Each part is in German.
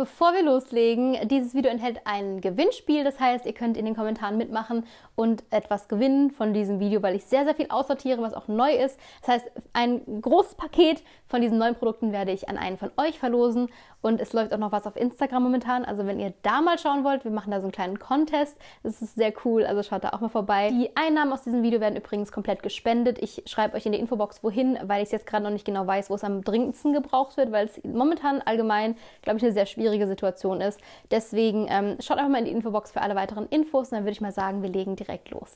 Bevor wir loslegen, dieses Video enthält ein Gewinnspiel. Das heißt, ihr könnt in den Kommentaren mitmachen und etwas gewinnen von diesem Video, weil ich sehr, sehr viel aussortiere, was auch neu ist. Das heißt, ein großes Paket von diesen neuen Produkten werde ich an einen von euch verlosen. Und es läuft auch noch was auf Instagram momentan. Also wenn ihr da mal schauen wollt, wir machen da so einen kleinen Contest. Das ist sehr cool, also schaut da auch mal vorbei. Die Einnahmen aus diesem Video werden übrigens komplett gespendet. Ich schreibe euch in die Infobox wohin, weil ich jetzt gerade noch nicht genau weiß, wo es am dringendsten gebraucht wird, weil es momentan allgemein, glaube ich, eine sehr schwierige Situation ist. Deswegen schaut einfach mal in die Infobox für alle weiteren Infos und dann würde ich mal sagen, wir legen direkt los.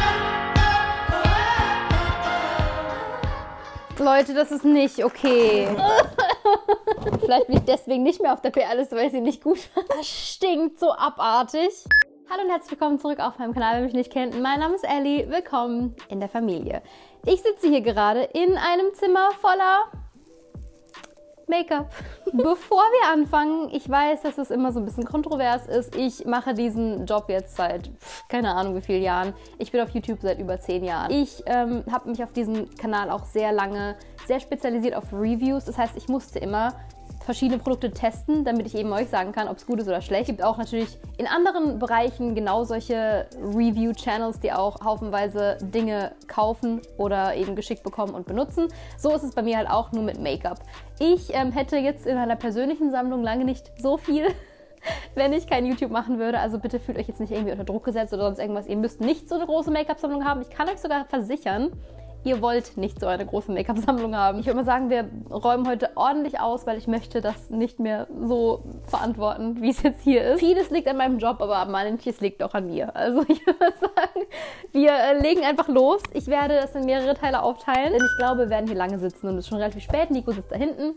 Leute, das ist nicht okay. Vielleicht bin ich deswegen nicht mehr auf der PR-Liste, weil ich sie nicht gut fand. Das stinkt so abartig. Hallo und herzlich willkommen zurück auf meinem Kanal, wer mich nicht kennt. Mein Name ist Ellie, willkommen in der Familie. Ich sitze hier gerade in einem Zimmer voller Make-up. Bevor wir anfangen, ich weiß, dass es immer so ein bisschen kontrovers ist. Ich mache diesen Job jetzt seit, keine Ahnung wie vielen Jahren. Ich bin auf YouTube seit über 10 Jahren. Ich habe mich auf diesem Kanal auch sehr lange sehr spezialisiert auf Reviews. Das heißt, ich musste immer verschiedene Produkte testen, damit ich eben euch sagen kann, ob es gut ist oder schlecht. Es gibt auch natürlich in anderen Bereichen genau solche Review-Channels, die auch haufenweise Dinge kaufen oder eben geschickt bekommen und benutzen. So ist es bei mir halt auch, nur mit Make-up. Ich hätte jetzt in meiner persönlichen Sammlung lange nicht so viel, wenn ich kein YouTube machen würde. Also bitte fühlt euch jetzt nicht irgendwie unter Druck gesetzt oder sonst irgendwas. Ihr müsst nicht so eine große Make-up-Sammlung haben. Ich kann euch sogar versichern, ihr wollt nicht so eine große Make-up-Sammlung haben. Ich würde mal sagen, wir räumen heute ordentlich aus, weil ich möchte das nicht mehr so verantworten, wie es jetzt hier ist. Vieles liegt an meinem Job, aber manches liegt auch an mir. Also ich würde sagen, wir legen einfach los. Ich werde das in mehrere Teile aufteilen, denn ich glaube, wir werden hier lange sitzen und es ist schon relativ spät. Nico sitzt da hinten.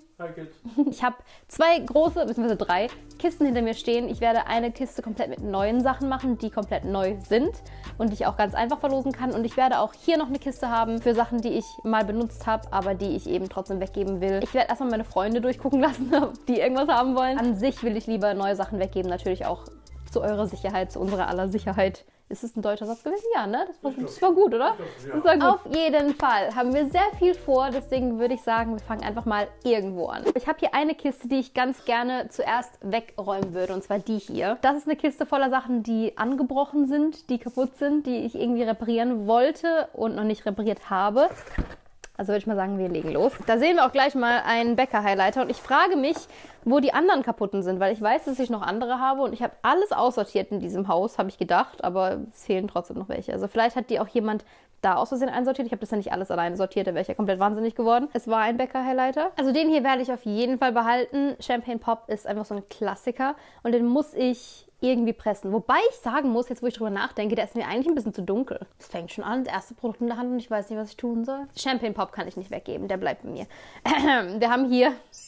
Ich habe 2 große, bzw. 3 Kisten hinter mir stehen. Ich werde eine Kiste komplett mit neuen Sachen machen, die komplett neu sind und die ich auch ganz einfach verlosen kann. Und ich werde auch hier noch eine Kiste haben für Sachen, die ich mal benutzt habe, aber die ich eben trotzdem weggeben will. Ich werde erstmal meine Freunde durchgucken lassen, ob die irgendwas haben wollen. An sich will ich lieber neue Sachen weggeben, natürlich auch zu eurer Sicherheit, zu unserer aller Sicherheit. Ist es ein deutscher Satz gewesen? Ja, ne? Das war gut, oder? Das war gut. Auf jeden Fall haben wir sehr viel vor, deswegen würde ich sagen, wir fangen einfach mal irgendwo an. Ich habe hier eine Kiste, die ich ganz gerne zuerst wegräumen würde, und zwar die hier. Das ist eine Kiste voller Sachen, die angebrochen sind, die kaputt sind, die ich irgendwie reparieren wollte und noch nicht repariert habe. Also würde ich mal sagen, wir legen los. Da sehen wir auch gleich mal einen Bäcker-Highlighter und ich frage mich, wo die anderen kaputten sind, weil ich weiß, dass ich noch andere habe und ich habe alles aussortiert in diesem Haus, habe ich gedacht, aber es fehlen trotzdem noch welche. Also vielleicht hat die auch jemand da aus Versehen einsortiert. Ich habe das ja nicht alles alleine sortiert, da wäre ich ja komplett wahnsinnig geworden. Es war ein Bäcker-Highlighter. Also den hier werde ich auf jeden Fall behalten. Champagne Pop ist einfach so ein Klassiker und den muss ich irgendwie pressen. Wobei ich sagen muss, jetzt wo ich drüber nachdenke, der ist mir eigentlich ein bisschen zu dunkel. Es fängt schon an, das erste Produkt in der Hand und ich weiß nicht, was ich tun soll. Champagne Pop kann ich nicht weggeben, der bleibt bei mir. Wir haben hier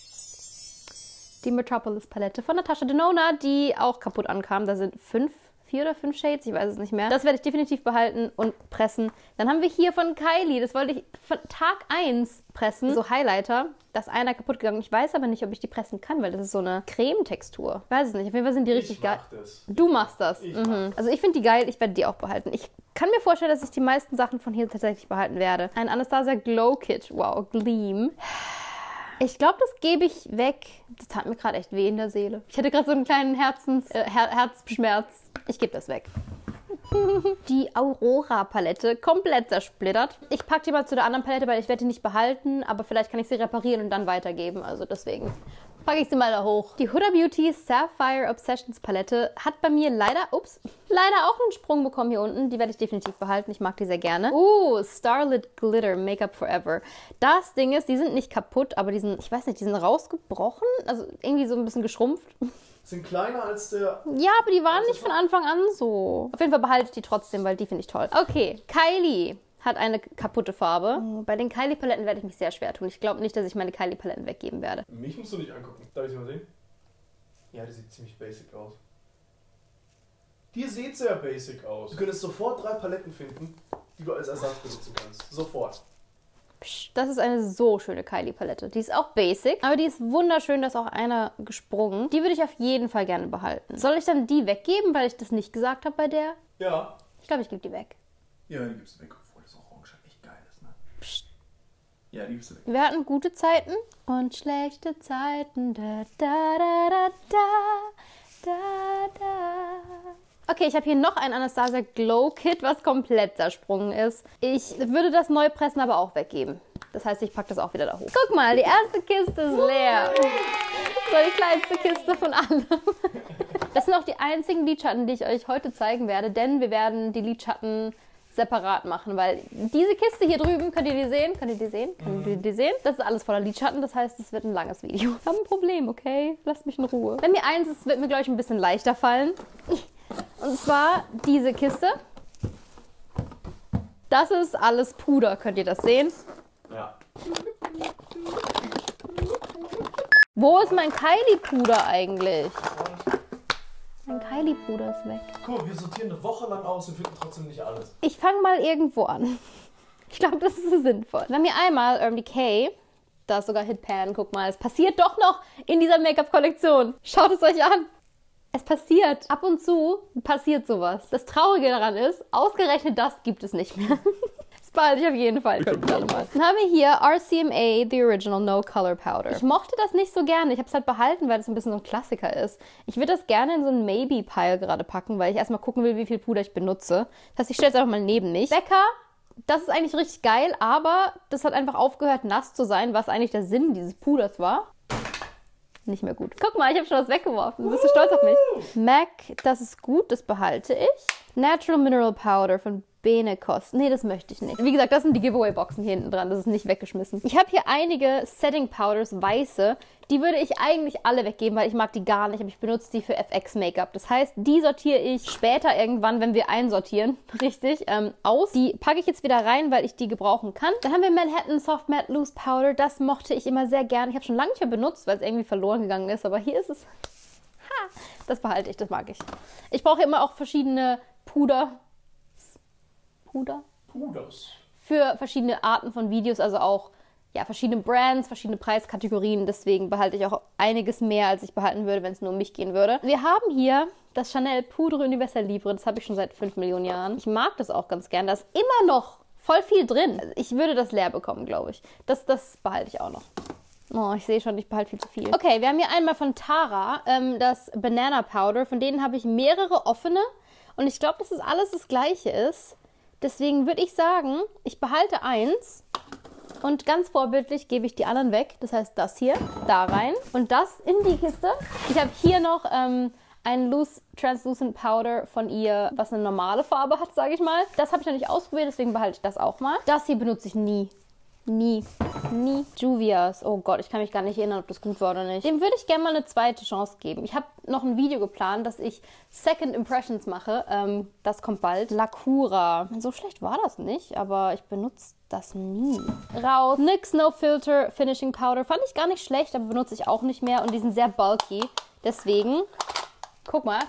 die Metropolis Palette von Natasha Denona, die auch kaputt ankam. Da sind 4 oder 5 Shades, ich weiß es nicht mehr. Das werde ich definitiv behalten und pressen. Dann haben wir hier von Kylie, das wollte ich von Tag 1 pressen, so Highlighter. Da ist einer kaputt gegangen. Ich weiß aber nicht, ob ich die pressen kann, weil das ist so eine Cremetextur. Ich weiß es nicht. Auf jeden Fall sind die richtig geil. Du machst das. Also ich finde die geil, ich werde die auch behalten. Ich kann mir vorstellen, dass ich die meisten Sachen von hier tatsächlich behalten werde. Ein Anastasia Glow Kit. Wow, Gleam. Ich glaube, das gebe ich weg. Das tat mir gerade echt weh in der Seele. Ich hatte gerade so einen kleinen Herzschmerz. Ich gebe das weg. Die Aurora Palette, komplett zersplittert. Ich packe die mal zu der anderen Palette, weil ich werde die nicht behalten, aber vielleicht kann ich sie reparieren und dann weitergeben. Also deswegen packe ich sie mal da hoch. Die Huda Beauty Sapphire Obsessions Palette hat bei mir leider auch einen Sprung bekommen hier unten. Die werde ich definitiv behalten. Ich mag die sehr gerne. Starlit Glitter Makeup Forever. Das Ding ist, die sind nicht kaputt, aber die sind, ich weiß nicht, die sind rausgebrochen. Also irgendwie so ein bisschen geschrumpft. Sind kleiner als der... Ja, aber die waren nicht von Anfang an so. Auf jeden Fall behalte ich die trotzdem, weil die finde ich toll. Okay, Kylie hat eine kaputte Farbe. Bei den Kylie-Paletten werde ich mich sehr schwer tun. Ich glaube nicht, dass ich meine Kylie-Paletten weggeben werde. Mich musst du nicht angucken. Darf ich sie mal sehen? Ja, die sieht ziemlich basic aus. Die sieht sehr basic aus. Du könntest sofort 3 Paletten finden, die du als Ersatz benutzen kannst. Sofort. Das ist eine so schöne Kylie-Palette. Die ist auch basic, aber die ist wunderschön. Da ist auch einer gesprungen. Die würde ich auf jeden Fall gerne behalten. Soll ich dann die weggeben, weil ich das nicht gesagt habe bei der? Ja. Ich glaube, ich gebe die weg. Ja, die gibst du weg, obwohl das Orange echt geil ist, ne? Psst. Ja, die gibst du weg. Wir hatten gute Zeiten und schlechte Zeiten. Da, da, da, da, da. Okay, ich habe hier noch ein Anastasia Glow Kit, was komplett zersprungen ist. Ich würde das neu pressen, aber auch weggeben. Das heißt, ich packe das auch wieder da hoch. Guck mal, die erste Kiste ist leer. So die kleinste Kiste von allem. Das sind auch die einzigen Lidschatten, die ich euch heute zeigen werde, denn wir werden die Lidschatten separat machen, weil diese Kiste hier drüben, könnt ihr die sehen? Könnt ihr die sehen? Könnt ihr die sehen? Das ist alles voller Lidschatten, das heißt, es wird ein langes Video. Ich habe ein Problem, okay? Lasst mich in Ruhe. Wenn mir eins ist, wird mir, glaube ich, ein bisschen leichter fallen. Und zwar diese Kiste. Das ist alles Puder, könnt ihr das sehen? Ja. Wo ist mein Kylie-Puder eigentlich? Mein Kylie-Puder ist weg. Guck mal, wir sortieren eine Woche lang aus und finden trotzdem nicht alles. Ich fange mal irgendwo an. Ich glaube, das ist sinnvoll. Wir haben hier einmal Urban Decay. Da ist sogar Hitpan. Guck mal, es passiert doch noch in dieser Make-up-Kollektion. Schaut es euch an. Es passiert. Ab und zu passiert sowas. Das Traurige daran ist, ausgerechnet das gibt es nicht mehr. Das behalte ich auf jeden Fall. Dann haben wir hier RCMA, The Original No Color Powder. Ich mochte das nicht so gerne. Ich habe es halt behalten, weil es ein bisschen so ein Klassiker ist. Ich würde das gerne in so einen Maybe-Pile gerade packen, weil ich erstmal gucken will, wie viel Puder ich benutze. Das heißt, ich stelle es einfach mal neben mich. Becca, das ist eigentlich richtig geil, aber das hat einfach aufgehört, nass zu sein, was eigentlich der Sinn dieses Puders war. Nicht mehr gut. Guck mal, ich habe schon was weggeworfen. Bist du stolz auf mich? MAC, das ist gut, das behalte ich. Natural Mineral Powder von Benecos. Nee, das möchte ich nicht. Wie gesagt, das sind die Giveaway-Boxen hier hinten dran. Das ist nicht weggeschmissen. Ich habe hier einige Setting Powders, weiße. Die würde ich eigentlich alle weggeben, weil ich mag die gar nicht. Aber ich benutze die für FX-Make-up. Das heißt, die sortiere ich später irgendwann, wenn wir einsortieren, richtig, aus. Die packe ich jetzt wieder rein, weil ich die gebrauchen kann. Dann haben wir Manhattan Soft Matte Loose Powder. Das mochte ich immer sehr gerne. Ich habe schon lange nicht mehr benutzt, weil es irgendwie verloren gegangen ist. Aber hier ist es. Ha! Das behalte ich, das mag ich. Ich brauche immer auch verschiedene Puders für verschiedene Arten von Videos, also auch ja, verschiedene Brands, verschiedene Preiskategorien. Deswegen behalte ich auch einiges mehr, als ich behalten würde, wenn es nur um mich gehen würde. Wir haben hier das Chanel Poudre Universelle Libre. Das habe ich schon seit 5 Millionen Jahren. Ich mag das auch ganz gern. Da ist immer noch voll viel drin. Ich würde das leer bekommen, glaube ich. Das behalte ich auch noch. Oh, ich sehe schon, ich behalte viel zu viel. Okay, wir haben hier einmal von Tara das Banana Powder. Von denen habe ich mehrere offene. Und ich glaube, dass das alles das Gleiche ist. Deswegen würde ich sagen, ich behalte eins und ganz vorbildlich gebe ich die anderen weg. Das heißt, das hier da rein und das in die Kiste. Ich habe hier noch ein Loose Translucent Powder von ihr, was eine normale Farbe hat, sage ich mal. Das habe ich noch nicht ausprobiert, deswegen behalte ich das auch mal. Das hier benutze ich nie. Nie. Juvia's. Oh Gott, ich kann mich gar nicht erinnern, ob das gut war oder nicht. Dem würde ich gerne mal eine zweite Chance geben. Ich habe noch ein Video geplant, dass ich Second Impressions mache. Das kommt bald. Lacura. So schlecht war das nicht, aber ich benutze das nie. Raus. NYX No Filter Finishing Powder. Fand ich gar nicht schlecht, aber benutze ich auch nicht mehr. Und die sind sehr bulky. Deswegen, guck mal.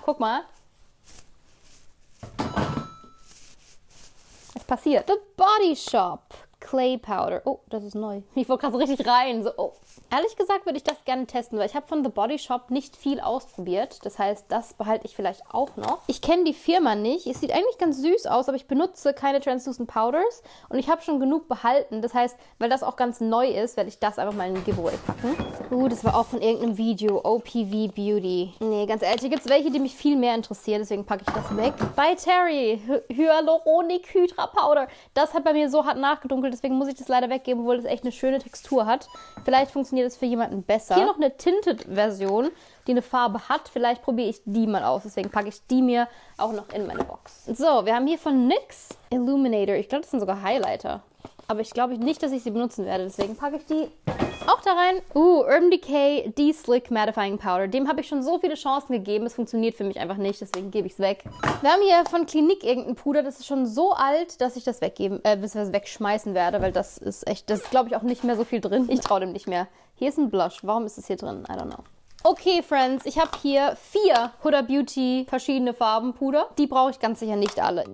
Was passiert? The Body Shop Clay Powder. Oh, das ist neu. Ich wollte gerade so richtig rein. So, oh. Ehrlich gesagt würde ich das gerne testen, weil ich habe von The Body Shop nicht viel ausprobiert. Das heißt, das behalte ich vielleicht auch noch. Ich kenne die Firma nicht. Es sieht eigentlich ganz süß aus, aber ich benutze keine Translucent Powders. Und ich habe schon genug behalten. Das heißt, weil das auch ganz neu ist, werde ich das einfach mal in den Giveaway packen. Das war auch von irgendeinem Video. OPV Beauty. Nee, ganz ehrlich, hier gibt es welche, die mich viel mehr interessieren. Deswegen packe ich das weg. By Terry. Hyaluronic Hydra Powder. Das hat bei mir so hart nachgedunkelt. Deswegen muss ich das leider weggeben, obwohl das echt eine schöne Textur hat. Vielleicht funktioniert das für jemanden besser. Hier noch eine Tinted-Version, die eine Farbe hat. Vielleicht probiere ich die mal aus. Deswegen packe ich die mir auch noch in meine Box. So, wir haben hier von NYX Illuminator. Ich glaube, das sind sogar Highlighter. Aber ich glaube nicht, dass ich sie benutzen werde. Deswegen packe ich die auch da rein. Urban Decay De-Slick Mattifying Powder. Dem habe ich schon so viele Chancen gegeben. Es funktioniert für mich einfach nicht. Deswegen gebe ich es weg. Wir haben hier von Clinique irgendein Puder. Das ist schon so alt, dass ich das wegschmeißen werde. Weil das ist echt, das ist glaube ich auch nicht mehr so viel drin. Ich traue dem nicht mehr. Hier ist ein Blush. Warum ist es hier drin? I don't know. Okay, Friends. Ich habe hier 4 Huda Beauty verschiedene Farben Puder. Die brauche ich ganz sicher nicht alle.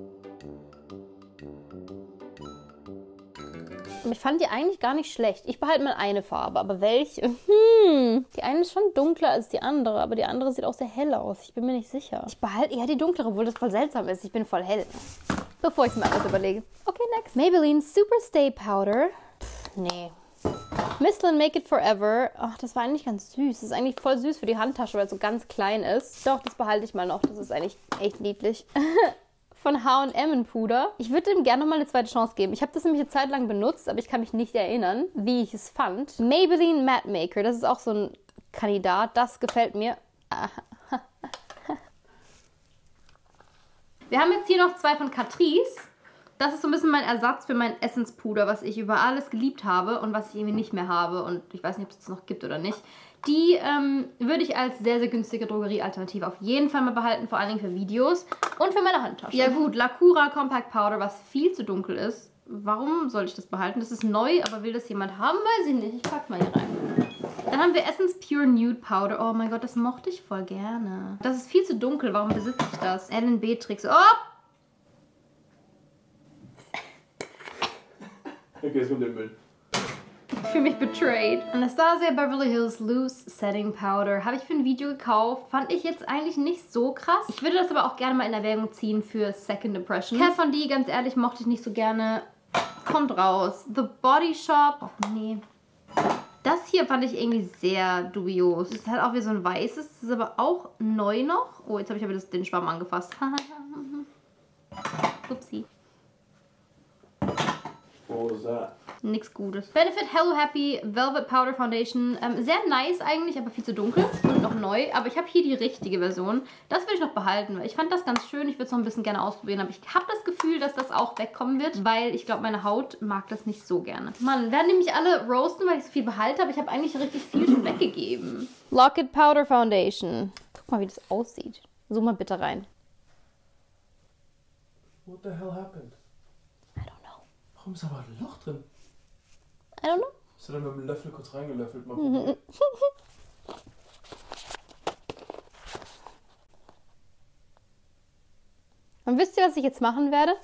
Ich fand die eigentlich gar nicht schlecht. Ich behalte mal eine Farbe, aber welche? Die eine ist schon dunkler als die andere, aber die andere sieht auch sehr hell aus. Ich bin mir nicht sicher. Ich behalte eher die dunklere, obwohl das voll seltsam ist. Ich bin voll hell. Bevor ich es mir anders überlege. Okay, next. Maybelline Super Stay Powder. Nee. Michelin Make It Forever. Ach, das war eigentlich ganz süß. Das ist eigentlich voll süß für die Handtasche, weil es so ganz klein ist. Doch, das behalte ich mal noch. Das ist eigentlich echt niedlich. Von H&M in Puder. Ich würde dem gerne nochmal eine zweite Chance geben. Ich habe das nämlich eine Zeit lang benutzt, aber ich kann mich nicht erinnern, wie ich es fand. Maybelline Matte Maker. Das ist auch so ein Kandidat. Das gefällt mir. Wir haben jetzt hier noch 2 von Catrice. Das ist so ein bisschen mein Ersatz für mein Essence-Puder, was ich über alles geliebt habe und was ich irgendwie nicht mehr habe. Und ich weiß nicht, ob es das noch gibt oder nicht. Die würde ich als sehr, sehr günstige Drogerie-Alternative auf jeden Fall mal behalten. Vor allen Dingen für Videos und für meine Handtasche. Ja gut, Lacura Compact Powder, was viel zu dunkel ist. Warum soll ich das behalten? Das ist neu, aber will das jemand haben? Weiß ich nicht. Ich pack's mal hier rein. Dann haben wir Essence Pure Nude Powder. Oh mein Gott, das mochte ich voll gerne. Das ist viel zu dunkel. Warum besitze ich das? LNB Tricks. Oh! Okay, jetzt kommt der Müll. Ich fühle mich betrayed. Anastasia Beverly Hills Loose Setting Powder. Habe ich für ein Video gekauft. Fand ich jetzt eigentlich nicht so krass. Ich würde das aber auch gerne mal in Erwägung ziehen für Second Impression. Kat Von D, ganz ehrlich, mochte ich nicht so gerne. Kommt raus. The Body Shop. Oh nee. Das hier fand ich irgendwie sehr dubios. Das ist halt auch wie so ein weißes. Das ist aber auch neu noch. Oh, jetzt habe ich aber den Schwamm angefasst. Upsi. What was that? Nichts Gutes. Benefit Hello Happy Velvet Powder Foundation. Sehr nice eigentlich, aber viel zu dunkel und noch neu. Aber ich habe hier die richtige Version. Das will ich noch behalten, weil ich fand das ganz schön. Ich würde es noch ein bisschen gerne ausprobieren, aber ich habe das Gefühl, dass das auch wegkommen wird, weil ich glaube, meine Haut mag das nicht so gerne. Mann, werden nämlich alle roasten, weil ich so viel behalte, aber ich habe eigentlich richtig viel schon weggegeben. Lock-It Powder Foundation. Guck mal, wie das aussieht. Zoom mal bitte rein. What the hell happened? I don't know. Warum ist aber ein Loch drin? I don't know. Hast du dann mit dem Löffel kurz reingelöffelt? Mal probieren. Und wisst ihr, was ich jetzt machen werde?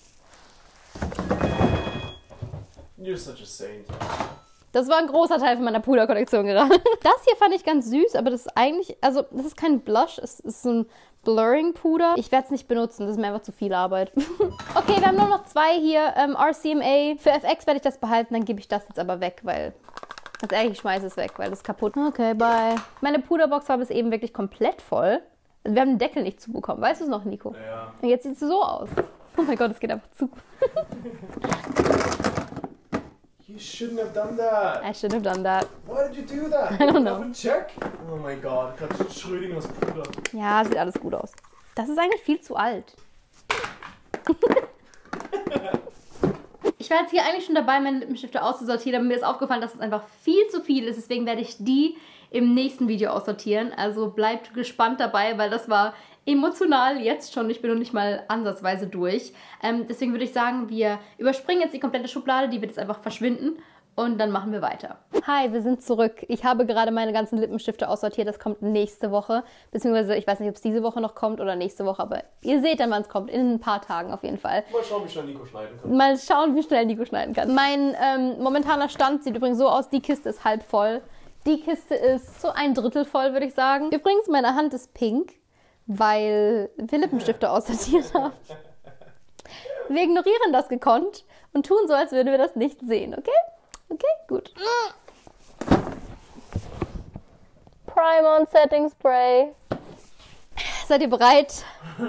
You're such a saint. Das war ein großer Teil von meiner Puderkollektion gerade. Das hier fand ich ganz süß, aber das ist eigentlich, also das ist kein Blush, es ist so ein Blurring-Puder. Ich werde es nicht benutzen, das ist mir einfach zu viel Arbeit. Okay, wir haben nur noch 2 hier, RCMA. Für FX werde ich das behalten, dann gebe ich das jetzt aber weg, weil, ganz ehrlich, ich schmeiße es weg, weil das ist kaputt. Okay, bye. Meine Puderbox war bis eben wirklich komplett voll. Also wir haben den Deckel nicht zubekommen, weißt du es noch, Nico? Ja. Und jetzt sieht es so aus. Oh mein Gott, es geht einfach zu. You shouldn't have done that. I shouldn't have done that. Why did you do that? I don't know. Have a check. Oh mein Gott, gerade Schrödingers Puder. Ja, sieht alles gut aus. Das ist eigentlich viel zu alt. Ich war jetzt hier eigentlich schon dabei, meine Lippenstifte auszusortieren, aber mir ist aufgefallen, dass es einfach viel zu viel ist. Deswegen werde ich die im nächsten Video aussortieren. Also bleibt gespannt dabei, weil das war emotional jetzt schon. Ich bin noch nicht mal ansatzweise durch. Deswegen würde ich sagen, wir überspringen jetzt die komplette Schublade. Die wird jetzt einfach verschwinden. Und dann machen wir weiter. Hi, wir sind zurück. Ich habe gerade meine ganzen Lippenstifte aussortiert. Das kommt nächste Woche. Beziehungsweise, ich weiß nicht, ob es diese Woche noch kommt oder nächste Woche. Aber ihr seht dann, wann es kommt. In ein paar Tagen auf jeden Fall. Mal schauen, wie schnell Nico schneiden kann. Mal schauen, wie schnell Nico schneiden kann. Mein momentaner Stand sieht übrigens so aus. Die Kiste ist halb voll. Die Kiste ist so 1/3 voll, würde ich sagen. Übrigens, meine Hand ist pink, weil wir Lippenstifte aussortiert haben. Wir ignorieren das gekonnt und tun so, als würden wir das nicht sehen, okay? Okay, gut. Primer und Setting Spray. Seid ihr bereit?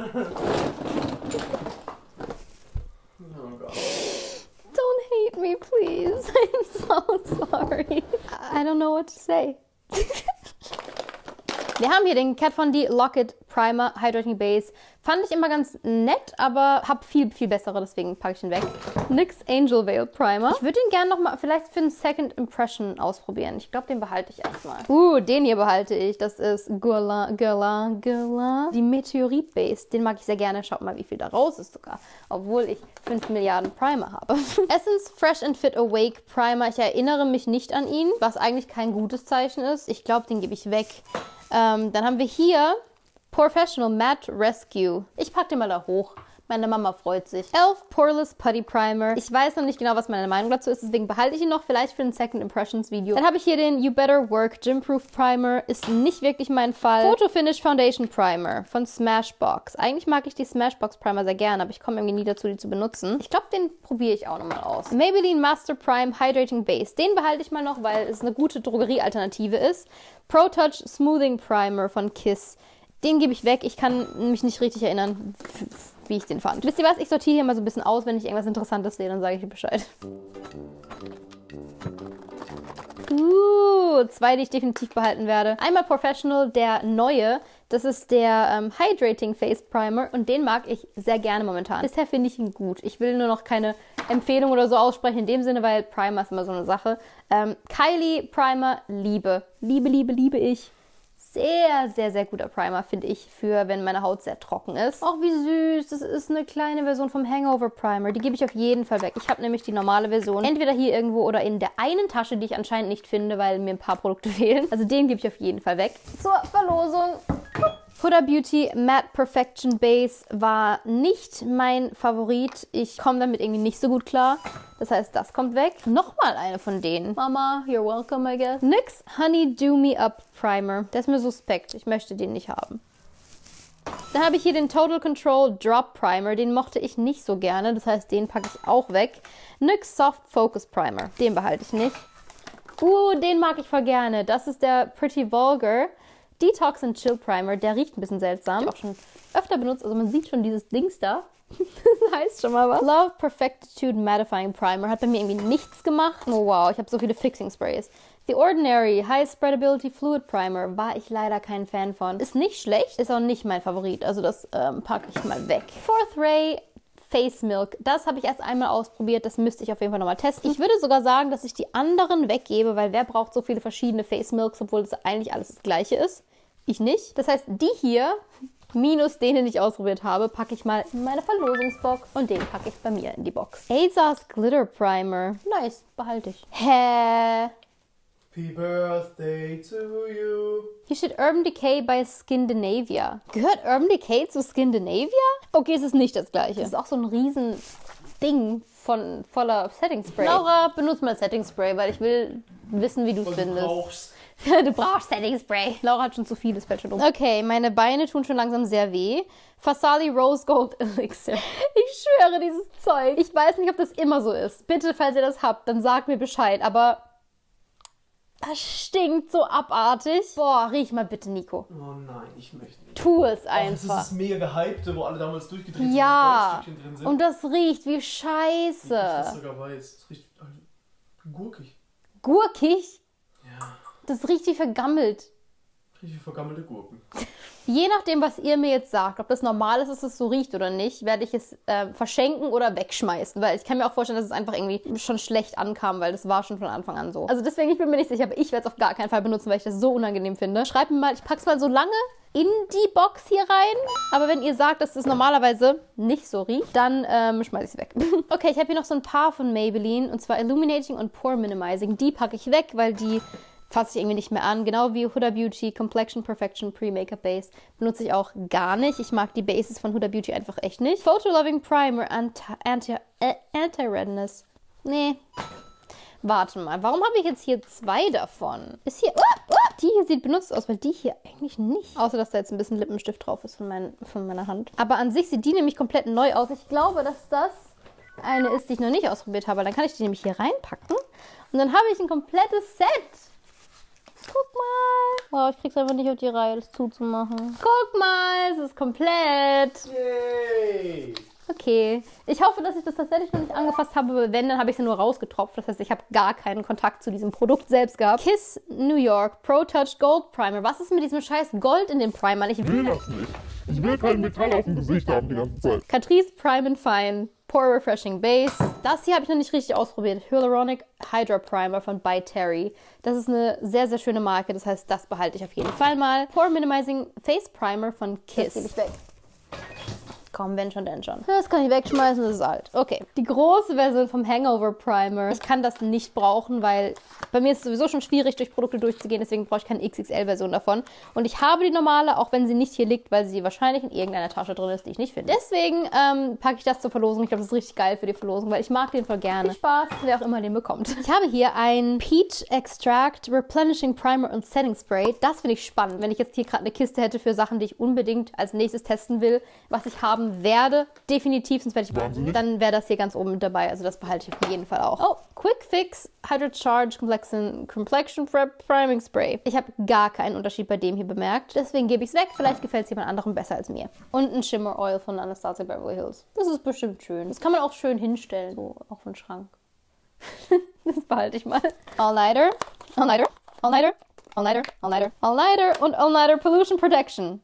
Oh Gott. Don't hate me, please. I'm so sorry. I don't know what to say. Wir haben hier den Kat Von D Lock-It Primer Hydrating Base. Fand ich immer ganz nett, aber habe viel, viel bessere, deswegen packe ich ihn weg. NYX Angel Veil Primer. Ich würde ihn gerne nochmal vielleicht für ein Second Impression ausprobieren. Ich glaube, den behalte ich erstmal. Den hier behalte ich. Das ist Guerlain. Die Meteorit Base. Den mag ich sehr gerne. Schaut mal, wie viel da raus ist sogar. Obwohl ich 5 Milliarden Primer habe. Essence Fresh and Fit Awake Primer. Ich erinnere mich nicht an ihn, was eigentlich kein gutes Zeichen ist. Ich glaube, den gebe ich weg. Dann haben wir hier Professional Matte Rescue. Ich packe den mal da hoch. Meine Mama freut sich. Elf Poreless Putty Primer. Ich weiß noch nicht genau, was meine Meinung dazu ist, deswegen behalte ich ihn noch, vielleicht für ein Second Impressions Video. Dann habe ich hier den You Better Work Gym Proof Primer. Ist nicht wirklich mein Fall. Photo Finish Foundation Primer von Smashbox. Eigentlich mag ich die Smashbox Primer sehr gerne, aber ich komme irgendwie nie dazu, die zu benutzen. Ich glaube, den probiere ich auch nochmal aus. Maybelline Master Prime Hydrating Base. Den behalte ich mal noch, weil es eine gute Drogerie-Alternative ist. Pro Touch Smoothing Primer von Kiss. Den gebe ich weg. Ich kann mich nicht richtig erinnern, wie ich den fand. Wisst ihr was? Ich sortiere hier mal so ein bisschen aus. Wenn ich irgendwas Interessantes sehe, dann sage ich euch Bescheid. Zwei, die ich definitiv behalten werde. Einmal Professional, der neue. Das ist der Hydrating Face Primer und den mag ich sehr gerne momentan. Bisher finde ich ihn gut. Ich will nur noch keine Empfehlung oder so aussprechen in dem Sinne, weil Primer ist immer so eine Sache. Kylie Primer, liebe. Liebe ich. Sehr, sehr, sehr guter Primer, finde ich, für wenn meine Haut sehr trocken ist. Auch wie süß. Das ist eine kleine Version vom Hangover Primer. Die gebe ich auf jeden Fall weg. Ich habe nämlich die normale Version. Entweder hier irgendwo oder in der einen Tasche, die ich anscheinend nicht finde, weil mir ein paar Produkte fehlen. Also den gebe ich auf jeden Fall weg. Zur Verlosung. Huda Beauty Matte Perfection Base war nicht mein Favorit. Ich komme damit irgendwie nicht so gut klar. Das heißt, das kommt weg. Nochmal eine von denen. Mama, you're welcome, I guess. NYX Honey Do Me Up Primer. Der ist mir suspekt. Ich möchte den nicht haben. Dann habe ich hier den Total Control Drop Primer. Den mochte ich nicht so gerne. Das heißt, den packe ich auch weg. NYX Soft Focus Primer. Den behalte ich nicht. Den mag ich voll gerne. Das ist der Pretty Vulgar Detox and Chill Primer. Der riecht ein bisschen seltsam. Ich habe auch schon öfter benutzt. Also man sieht schon dieses Dings da. Das heißt schon mal was. Love Perfectitude Mattifying Primer. Hat bei mir irgendwie nichts gemacht. Oh wow, ich habe so viele Fixing Sprays. The Ordinary High Spreadability Fluid Primer. War ich leider kein Fan von. Ist nicht schlecht. Ist auch nicht mein Favorit. Also das packe ich mal weg. Fourth Ray Face Milk. Das habe ich erst einmal ausprobiert. Das müsste ich auf jeden Fall nochmal testen. Ich würde sogar sagen, dass ich die anderen weggebe, weil wer braucht so viele verschiedene Face Milks, obwohl das eigentlich alles das gleiche ist. Ich nicht. Das heißt, die hier, minus den, den ich ausprobiert habe, packe ich mal in meine Verlosungsbox. Und den packe ich bei mir in die Box. ASOS Glitter Primer. Nice, behalte ich. Hä? Happy Birthday to you. Hier steht Urban Decay bei Skindinavia. Gehört Urban Decay zu Skindinavia? Okay, es ist nicht das gleiche. Das ist auch so ein riesen Ding voller Setting Spray. Laura, benutzt mal Setting Spray, weil ich will wissen, wie du es findest. Brauchst. Du brauchst Setting Spray. Laura hat schon zu viel, das fällt schon um. Okay, meine Beine tun schon langsam sehr weh. Fasali Rose Gold Elixir. Ich schwöre, dieses Zeug. Ich weiß nicht, ob das immer so ist. Bitte, falls ihr das habt, dann sagt mir Bescheid. Aber das stinkt so abartig. Boah, riech mal bitte, Nico. Oh nein, ich möchte nicht. Tu es Das einfach. ist das mega gehypte, wo alle damals durchgedreht sind. Ja, Goldstückchen drin sind. und das riecht wie Ich Scheiße. das sogar weiß. Das riecht gurkig. Gurkig? Ja, Das riecht wie vergammelt. riecht wie vergammelte Gurken. Je nachdem, was ihr mir jetzt sagt, ob das normal ist, dass es so riecht oder nicht, werde ich es verschenken oder wegschmeißen. Weil ich kann mir auch vorstellen, dass es einfach irgendwie schon schlecht ankam, weil das war schon von Anfang an so. Also deswegen, ich bin mir nicht sicher, aber ich werde es auf gar keinen Fall benutzen, weil ich das so unangenehm finde. Schreibt mir mal, ich packe es mal so lange in die Box hier rein. Aber wenn ihr sagt, dass es normalerweise nicht so riecht, dann schmeiße ich es weg. Okay, ich habe hier noch so ein paar von Maybelline, und zwar Illuminating und Pore Minimizing. Die packe ich weg, weil die fasse ich irgendwie nicht mehr an. Genau wie Huda Beauty Complexion Perfection Pre-Makeup Base benutze ich auch gar nicht. Ich mag die Bases von Huda Beauty einfach echt nicht. Photo Loving Primer Anti-Redness. Nee. Warte mal, warum habe ich jetzt hier zwei davon? Ist hier... Die hier sieht benutzt aus, weil die hier eigentlich nicht. Außer, dass da jetzt ein bisschen Lippenstift drauf ist von meiner Hand. Aber an sich sieht die nämlich komplett neu aus. Ich glaube, dass das eine ist, die ich noch nicht ausprobiert habe. Dann kann ich die nämlich hier reinpacken. Und dann habe ich ein komplettes Set. Guck mal. Oh, ich krieg's einfach nicht auf die Reihe, das zuzumachen. Guck mal, es ist komplett. Yay! Okay. Ich hoffe, dass ich das tatsächlich noch nicht angefasst habe. Aber wenn, dann habe ich sie nur rausgetropft. Das heißt, ich habe gar keinen Kontakt zu diesem Produkt selbst gehabt. Kiss New York Pro Touch Gold Primer. Was ist mit diesem scheiß Gold in dem Primer? Ich will das nicht. Ich will kein Metall auf dem Gesicht haben die ganze Zeit. Catrice Prime and Fine Pore Refreshing Base. Das hier habe ich noch nicht richtig ausprobiert. Hyaluronic Hydra Primer von By Terry. Das ist eine sehr, sehr schöne Marke. Das heißt, das behalte ich auf jeden Fall mal. Pore Minimizing Face Primer von Kiss. Das gebe ich weg. komm, wenn schon, denn schon. Das kann ich wegschmeißen, das ist alt. Okay, die große Version vom Hangover Primer. Ich kann das nicht brauchen, weil bei mir ist es sowieso schon schwierig, durch Produkte durchzugehen, deswegen brauche ich keine XXL-Version davon. Und ich habe die normale, auch wenn sie nicht hier liegt, weil sie wahrscheinlich in irgendeiner Tasche drin ist, die ich nicht finde. Deswegen packe ich das zur Verlosung. Ich glaube, das ist richtig geil für die Verlosung, weil ich mag den voll gerne. Viel Spaß, wer auch immer den bekommt. Ich habe hier ein Peach Extract Replenishing Primer und Setting Spray. Das finde ich spannend, wenn ich jetzt hier gerade eine Kiste hätte für Sachen, die ich unbedingt als nächstes testen will, was ich haben werde. Definitiv, sonst werde ich warten. Dann wäre das hier ganz oben mit dabei. Also das behalte ich auf jeden Fall auch. Oh, Quick Fix Hydro Charge Complexion Prep Priming Spray. Ich habe gar keinen Unterschied bei dem hier bemerkt. Deswegen gebe ich es weg. Vielleicht gefällt es jemand anderem besser als mir. Und ein Shimmer Oil von Anastasia Beverly Hills. Das ist bestimmt schön. Das kann man auch schön hinstellen. So, auch für den Schrank. Das behalte ich mal. All-Nighter. All-Nighter. All-Nighter. All-Nighter. All-Nighter. All-Nighter und All-Nighter Pollution Protection.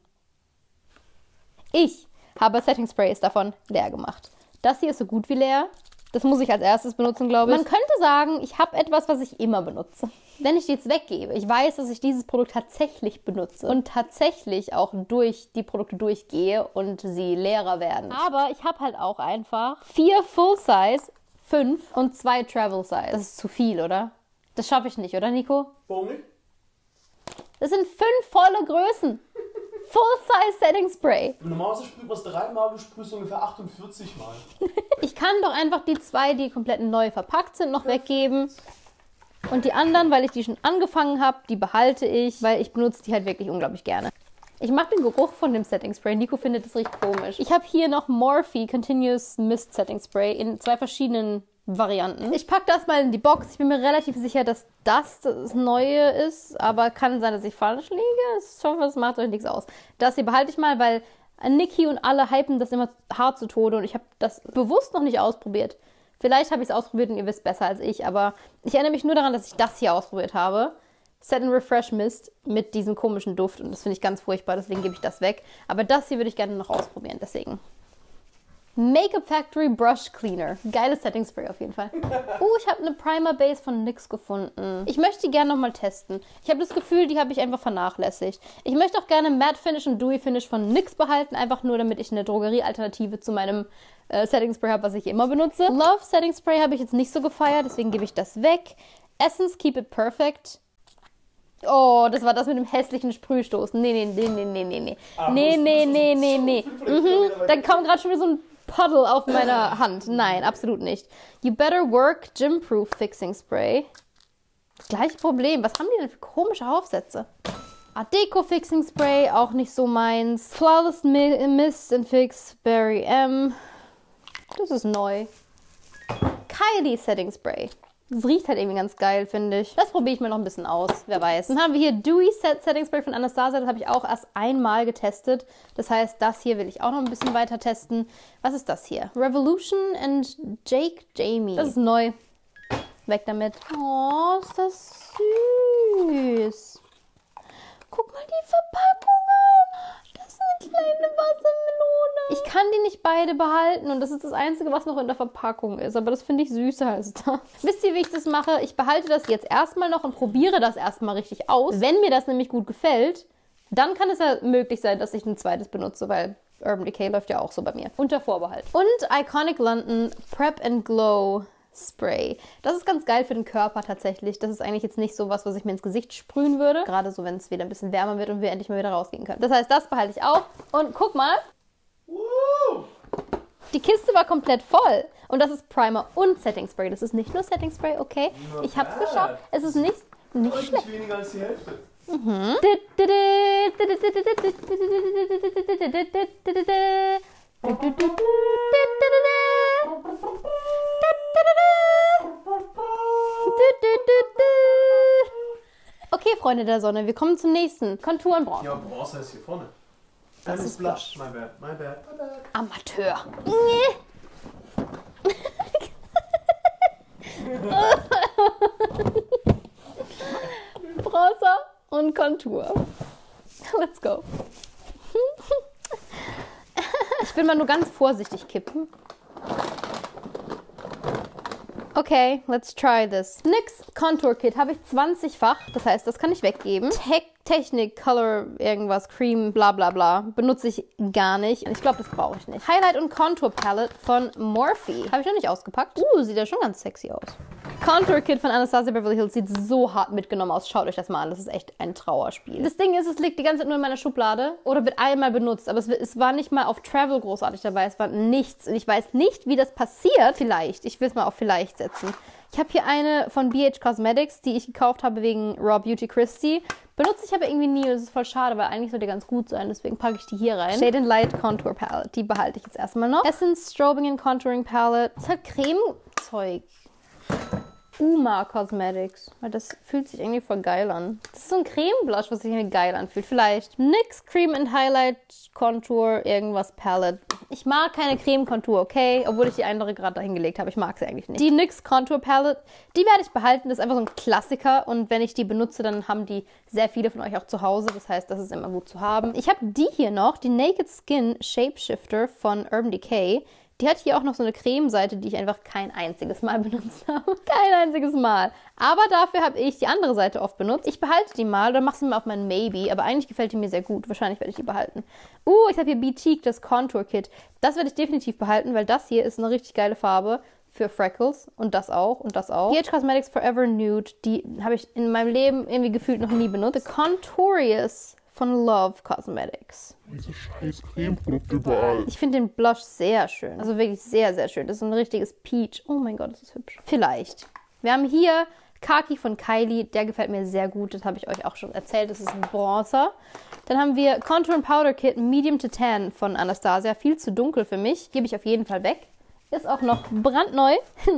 Ich habe Setting Sprays davon leer gemacht. Das hier ist so gut wie leer. Das muss ich als erstes benutzen, glaube ich. Man könnte sagen, ich habe etwas, was ich immer benutze. Wenn ich die jetzt weggebe, ich weiß, dass ich dieses Produkt tatsächlich benutze und tatsächlich auch durch die Produkte durchgehe und sie leerer werden. Aber ich habe halt auch einfach 4 Full-Size, 5 und 2 Travel-Size. Das ist zu viel, oder? Das schaffe ich nicht, oder Nico? Warum nicht? Das sind 5 volle Größen. Full-Size Setting Spray. Normalerweise sprüht man es 3-mal, du sprühst ungefähr 48 Mal. Ich kann doch einfach die 2, die komplett neu verpackt sind, noch weggeben. Und die anderen, weil ich die schon angefangen habe, die behalte ich, weil ich benutze die halt wirklich unglaublich gerne. Ich mag den Geruch von dem Setting Spray. Nico findet das richtig komisch. Ich habe hier noch Morphe Continuous Mist Setting Spray in 2 verschiedenen Varianten. Ich packe das mal in die Box. Ich bin mir relativ sicher, dass das Neue ist, aber kann sein, dass ich falsch liege. Ich hoffe, es macht euch nichts aus. Das hier behalte ich mal, weil Niki und alle hypen das immer hart zu Tode und ich habe das bewusst noch nicht ausprobiert. Vielleicht habe ich es ausprobiert und ihr wisst besser als ich, aber ich erinnere mich nur daran, dass ich das hier ausprobiert habe. Set and Refresh Mist mit diesem komischen Duft und das finde ich ganz furchtbar, deswegen gebe ich das weg. Aber das hier würde ich gerne noch ausprobieren, deswegen. Make-up Factory Brush Cleaner. Geiles Setting Spray auf jeden Fall. Ich habe eine Primer Base von NYX gefunden. Ich möchte die gerne nochmal testen. Ich habe das Gefühl, die habe ich einfach vernachlässigt. Ich möchte auch gerne Matte Finish und Dewy Finish von NYX behalten, einfach nur, damit ich eine Drogerie-Alternative zu meinem Setting Spray habe, was ich immer benutze. Love Setting Spray habe ich jetzt nicht so gefeiert, deswegen gebe ich das weg. Essence Keep It Perfect. Oh, das war das mit dem hässlichen Sprühstoß. Nee. Da kam gerade schon wieder so ein Puddle auf meiner Hand. Nein, absolut nicht. You Better Work Gym Proof Fixing Spray. Das gleiche Problem. Was haben die denn für komische Aufsätze? Art Deco Fixing Spray, auch nicht so meins. Flawless Mist and Fix Berry M. Das ist neu. Kylie Setting Spray. Das riecht halt irgendwie ganz geil, finde ich. Das probiere ich mir noch ein bisschen aus, wer weiß. Dann haben wir hier Dewy Setting Spray von Anastasia. Das habe ich auch erst einmal getestet. Das heißt, das hier will ich auch noch ein bisschen weiter testen. Was ist das hier? Revolution and Jake Jamie. Das ist neu. Weg damit. Oh, ist das süß. Guck mal die Verpackung an. Das ist eine kleine Wassermelone. Ich kann die nicht beide behalten und das ist das Einzige, was noch in der Verpackung ist. Aber das finde ich süßer als das. Wisst ihr, wie ich das mache? Ich behalte das jetzt erstmal noch und probiere das erstmal richtig aus. Wenn mir das nämlich gut gefällt, dann kann es ja möglich sein, dass ich ein zweites benutze, weil Urban Decay läuft ja auch so bei mir. Unter Vorbehalt. Und Iconic London Prep and Glow Spray. Das ist ganz geil für den Körper tatsächlich. Das ist eigentlich jetzt nicht so was ich mir ins Gesicht sprühen würde. Gerade so, wenn es wieder ein bisschen wärmer wird und wir endlich mal wieder rausgehen können. Das heißt, das behalte ich auch. Und guck mal. Die Kiste war komplett voll. Und das ist Primer und Setting Spray. Das ist nicht nur Setting Spray, okay? Ich habe es geschafft. Es ist nicht schlecht. Weniger als die Hälfte. Okay, Freunde der Sonne, wir kommen zum nächsten. Konturen Bronze. Ja, Bronze ist hier vorne. Das ist Blush. My bad. Amateur. Bronzer und Kontur. Let's go. Ich will mal nur ganz vorsichtig kippen. Okay, let's try this. NYX Contour Kit habe ich 20-fach. Das heißt, das kann ich weggeben. Technik, Color, irgendwas, Cream, bla bla bla. Benutze ich gar nicht. Ich glaube, das brauche ich nicht. Highlight und Contour Palette von Morphe. Habe ich noch nicht ausgepackt. Sieht ja schon ganz sexy aus. Contour Kit von Anastasia Beverly Hills sieht so hart mitgenommen aus. Schaut euch das mal an. Das ist echt ein Trauerspiel. Das Ding ist, es liegt die ganze Zeit nur in meiner Schublade oder wird einmal benutzt. Aber es war nicht mal auf Travel großartig dabei. Es war nichts. Und ich weiß nicht, wie das passiert. Vielleicht. Ich will es mal auf vielleicht setzen. Ich habe hier eine von BH Cosmetics, die ich gekauft habe wegen Raw Beauty Christie. Benutze ich aber irgendwie nie und das ist voll schade, weil eigentlich sollte die ganz gut sein. Deswegen packe ich die hier rein. Shade and Light Contour Palette. Die behalte ich jetzt erstmal noch. Essence Strobing and Contouring Palette. Das hat Cremezeug. Uma Cosmetics. Weil das fühlt sich irgendwie voll geil an. Das ist so ein Creme-Blush, was sich irgendwie geil anfühlt. Vielleicht NYX Cream and Highlight Contour irgendwas Palette. Ich mag keine Creme-Kontur, okay? Obwohl ich die andere gerade dahin gelegt habe. Ich mag sie eigentlich nicht. Die NYX Contour Palette, die werde ich behalten. Das ist einfach so ein Klassiker. Und wenn ich die benutze, dann haben die sehr viele von euch auch zu Hause. Das heißt, das ist immer gut zu haben. Ich habe die hier noch, die Naked Skin Shapeshifter von Urban Decay. Die hat hier auch noch so eine Cremeseite, die ich einfach kein einziges Mal benutzt habe. Kein einziges Mal. Aber dafür habe ich die andere Seite oft benutzt. Ich behalte die mal oder mache sie mal auf mein Maybe. Aber eigentlich gefällt die mir sehr gut. Wahrscheinlich werde ich die behalten. Ich habe hier Boutique, das Contour Kit. Das werde ich definitiv behalten, weil das hier ist eine richtig geile Farbe für Freckles. Und das auch. Und das auch. BH Cosmetics Forever Nude. Die habe ich in meinem Leben irgendwie gefühlt noch nie benutzt. The Contourious von Love Cosmetics. Diese scheiß Cremeprodukte überall. Ich finde den Blush sehr schön. Also wirklich sehr, sehr schön. Das ist so ein richtiges Peach. Oh mein Gott, das ist hübsch. Vielleicht. Wir haben hier Kaki von Kylie. Der gefällt mir sehr gut. Das habe ich euch auch schon erzählt. Das ist ein Bronzer. Dann haben wir Contour and Powder Kit Medium to Tan von Anastasia. Viel zu dunkel für mich. Gebe ich auf jeden Fall weg. Ist auch noch brandneu.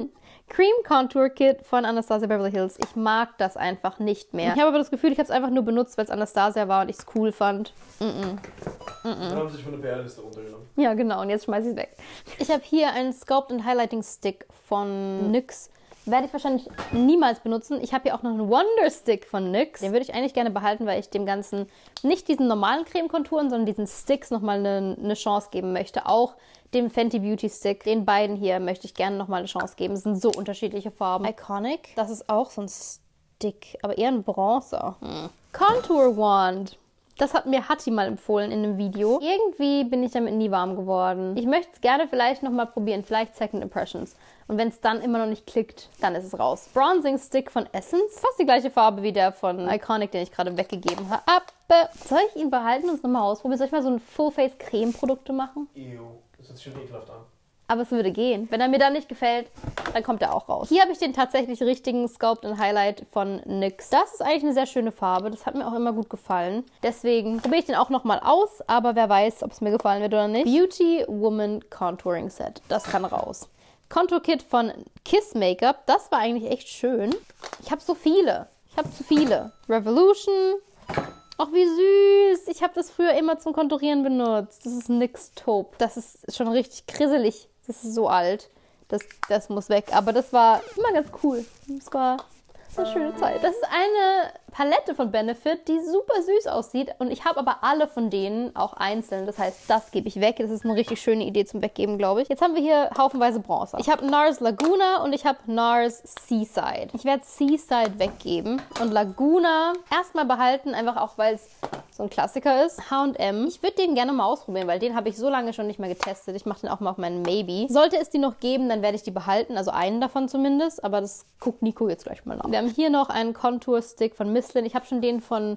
Cream Contour Kit von Anastasia Beverly Hills. Ich mag das einfach nicht mehr. Ich habe aber das Gefühl, ich habe es einfach nur benutzt, weil es Anastasia war und ich es cool fand. Dann haben sie sich von der PR-Liste runtergenommen. Ja, genau. Und jetzt schmeiße ich es weg. Ich habe hier einen Sculpt and Highlighting Stick von NYX. Werde ich wahrscheinlich niemals benutzen. Ich habe hier auch noch einen Wonder Stick von NYX. Den würde ich eigentlich gerne behalten, weil ich dem Ganzen nicht diesen normalen Cremekonturen, sondern diesen Sticks nochmal eine Chance geben möchte. Auch dem Fenty Beauty Stick, den beiden hier, möchte ich gerne nochmal eine Chance geben. Das sind so unterschiedliche Farben. Iconic, das ist auch so ein Stick, aber eher ein Bronzer. Contour Wand. Das hat mir Hatti mal empfohlen in einem Video. Irgendwie bin ich damit nie warm geworden. Ich möchte es gerne vielleicht nochmal probieren. Vielleicht Second Impressions. Und wenn es dann immer noch nicht klickt, dann ist es raus. Bronzing Stick von Essence. Fast die gleiche Farbe wie der von Iconic, den ich gerade weggegeben habe. Soll ich ihn behalten und es nochmal ausprobieren? Soll ich mal so ein Full-Face-Creme-Produkte machen? Das hört sich schon ekelhaft an. Aber es würde gehen. Wenn er mir dann nicht gefällt, dann kommt er auch raus. Hier habe ich den tatsächlich richtigen Sculpt and Highlight von NYX. Das ist eigentlich eine sehr schöne Farbe. Das hat mir auch immer gut gefallen. Deswegen probiere ich den auch nochmal aus. Aber wer weiß, ob es mir gefallen wird oder nicht. Beauty Woman Contouring Set. Das kann raus. Contour Kit von Kiss Makeup. Das war eigentlich echt schön. Ich habe so viele. Ich habe zu viele. Revolution. Ach, wie süß. Ich habe das früher immer zum Konturieren benutzt. Das ist NYX Taupe. Das ist schon richtig grisselig. Das ist so alt. Das muss weg. Aber das war immer ganz cool. Das war eine schöne Zeit. Das ist eine Palette von Benefit, die super süß aussieht. Und ich habe aber alle von denen auch einzeln. Das heißt, das gebe ich weg. Das ist eine richtig schöne Idee zum Weggeben, glaube ich. Jetzt haben wir hier haufenweise Bronzer. Ich habe NARS Laguna und ich habe NARS Seaside. Ich werde Seaside weggeben und Laguna erstmal behalten, einfach auch, weil es so ein Klassiker ist. H&M. Ich würde den gerne mal ausprobieren, weil den habe ich so lange schon nicht mehr getestet. Ich mache den auch mal auf meinen Maybe. Sollte es die noch geben, dann werde ich die behalten. Also einen davon zumindest. Aber das guckt Nico jetzt gleich mal nach. Wir haben hier noch einen Contour-Stick von Misslin. Ich habe schon den von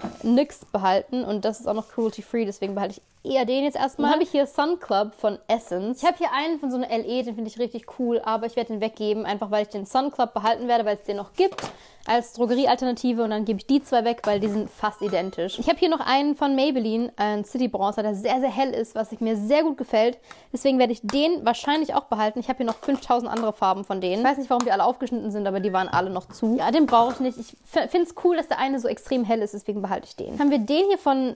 NYX behalten und das ist auch noch cruelty-free. Deswegen behalte ich eher den jetzt erstmal. Dann habe ich hier Sun Club von Essence. Ich habe hier einen von so einer LE, den finde ich richtig cool. Aber ich werde den weggeben, einfach weil ich den Sun Club behalten werde, weil es den noch gibt. Als Drogeriealternative und dann gebe ich die zwei weg, weil die sind fast identisch. Ich habe hier noch einen von Maybelline, einen City Bronzer, der sehr, sehr hell ist, was mir sehr gut gefällt. Deswegen werde ich den wahrscheinlich auch behalten. Ich habe hier noch 5000 andere Farben von denen. Ich weiß nicht, warum die alle aufgeschnitten sind, aber die waren alle noch zu. Ja, den brauche ich nicht. Ich finde es cool, dass der eine so extrem hell ist, deswegen behalte ich den. Dann haben wir den hier von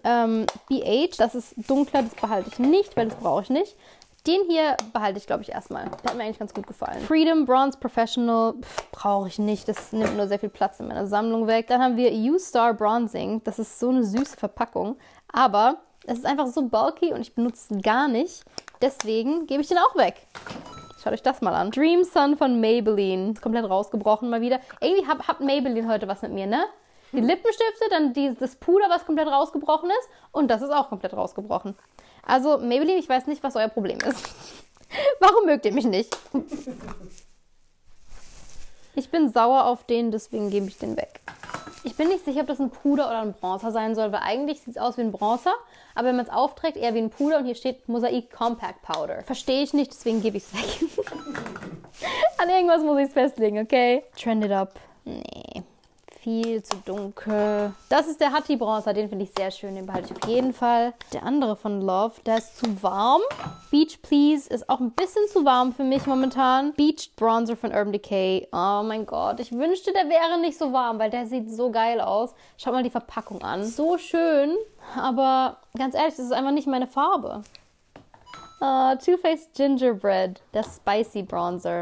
BH. Das ist dunkler, das behalte ich nicht, weil das brauche ich nicht. Den hier behalte ich, glaube ich, erstmal. Der hat mir eigentlich ganz gut gefallen. Freedom Bronze Professional brauche ich nicht. Das nimmt nur sehr viel Platz in meiner Sammlung weg. Dann haben wir U-Star Bronzing. Das ist so eine süße Verpackung. Aber es ist einfach so bulky und ich benutze es gar nicht. Deswegen gebe ich den auch weg. Schaut euch das mal an. Dream Sun von Maybelline. Ist komplett rausgebrochen mal wieder. Irgendwie hat Maybelline heute was mit mir, ne? Die Lippenstifte, dann das Puder, was komplett rausgebrochen ist. Und das ist auch komplett rausgebrochen. Also Maybelline, ich weiß nicht, was euer Problem ist. Warum mögt ihr mich nicht? Ich bin sauer auf den, deswegen gebe ich den weg. Ich bin nicht sicher, ob das ein Puder oder ein Bronzer sein soll, weil eigentlich sieht es aus wie ein Bronzer, aber wenn man es aufträgt, eher wie ein Puder und hier steht Mosaik Compact Powder. Verstehe ich nicht, deswegen gebe ich es weg. An irgendwas muss ich es festlegen, okay? Trend it up. Nee. Viel zu dunkel. Das ist der Hatti Bronzer, den finde ich sehr schön, den behalte ich auf jeden Fall. Der andere von Love, der ist zu warm. Beach Please ist auch ein bisschen zu warm für mich momentan. Beach Bronzer von Urban Decay. Oh mein Gott, ich wünschte, der wäre nicht so warm, weil der sieht so geil aus. Schaut mal die Verpackung an. So schön, aber ganz ehrlich, das ist einfach nicht meine Farbe. Too Faced Gingerbread, der Spicy Bronzer.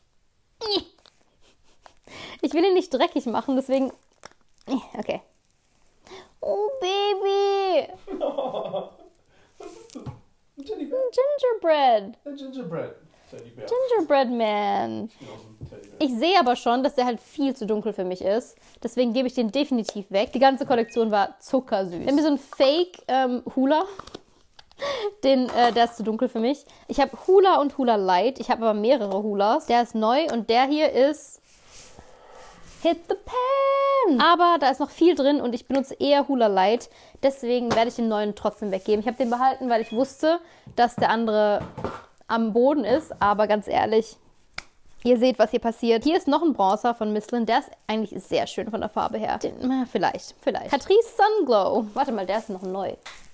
Ich will ihn nicht dreckig machen, deswegen... Okay. Oh, Baby! Was ist das? Ein Teddybär? Gingerbread. Ein Gingerbread. Teddybär. Gingerbread Man. Ich sehe aber schon, dass der halt viel zu dunkel für mich ist. Deswegen gebe ich den definitiv weg. Die ganze Kollektion war zuckersüß. Wir haben hier so einen Fake Hula. Der ist zu dunkel für mich. Ich habe Hula und Hula Light. Ich habe aber mehrere Hulas. Der ist neu und der hier ist... Hit the Pan! Aber da ist noch viel drin und ich benutze eher Hula Light. Deswegen werde ich den neuen trotzdem weggeben. Ich habe den behalten, weil ich wusste, dass der andere am Boden ist. Aber ganz ehrlich, ihr seht, was hier passiert. Hier ist noch ein Bronzer von Misslin. Der ist eigentlich sehr schön von der Farbe her. Vielleicht. Catrice Sunglow. Warte mal, der ist noch neu.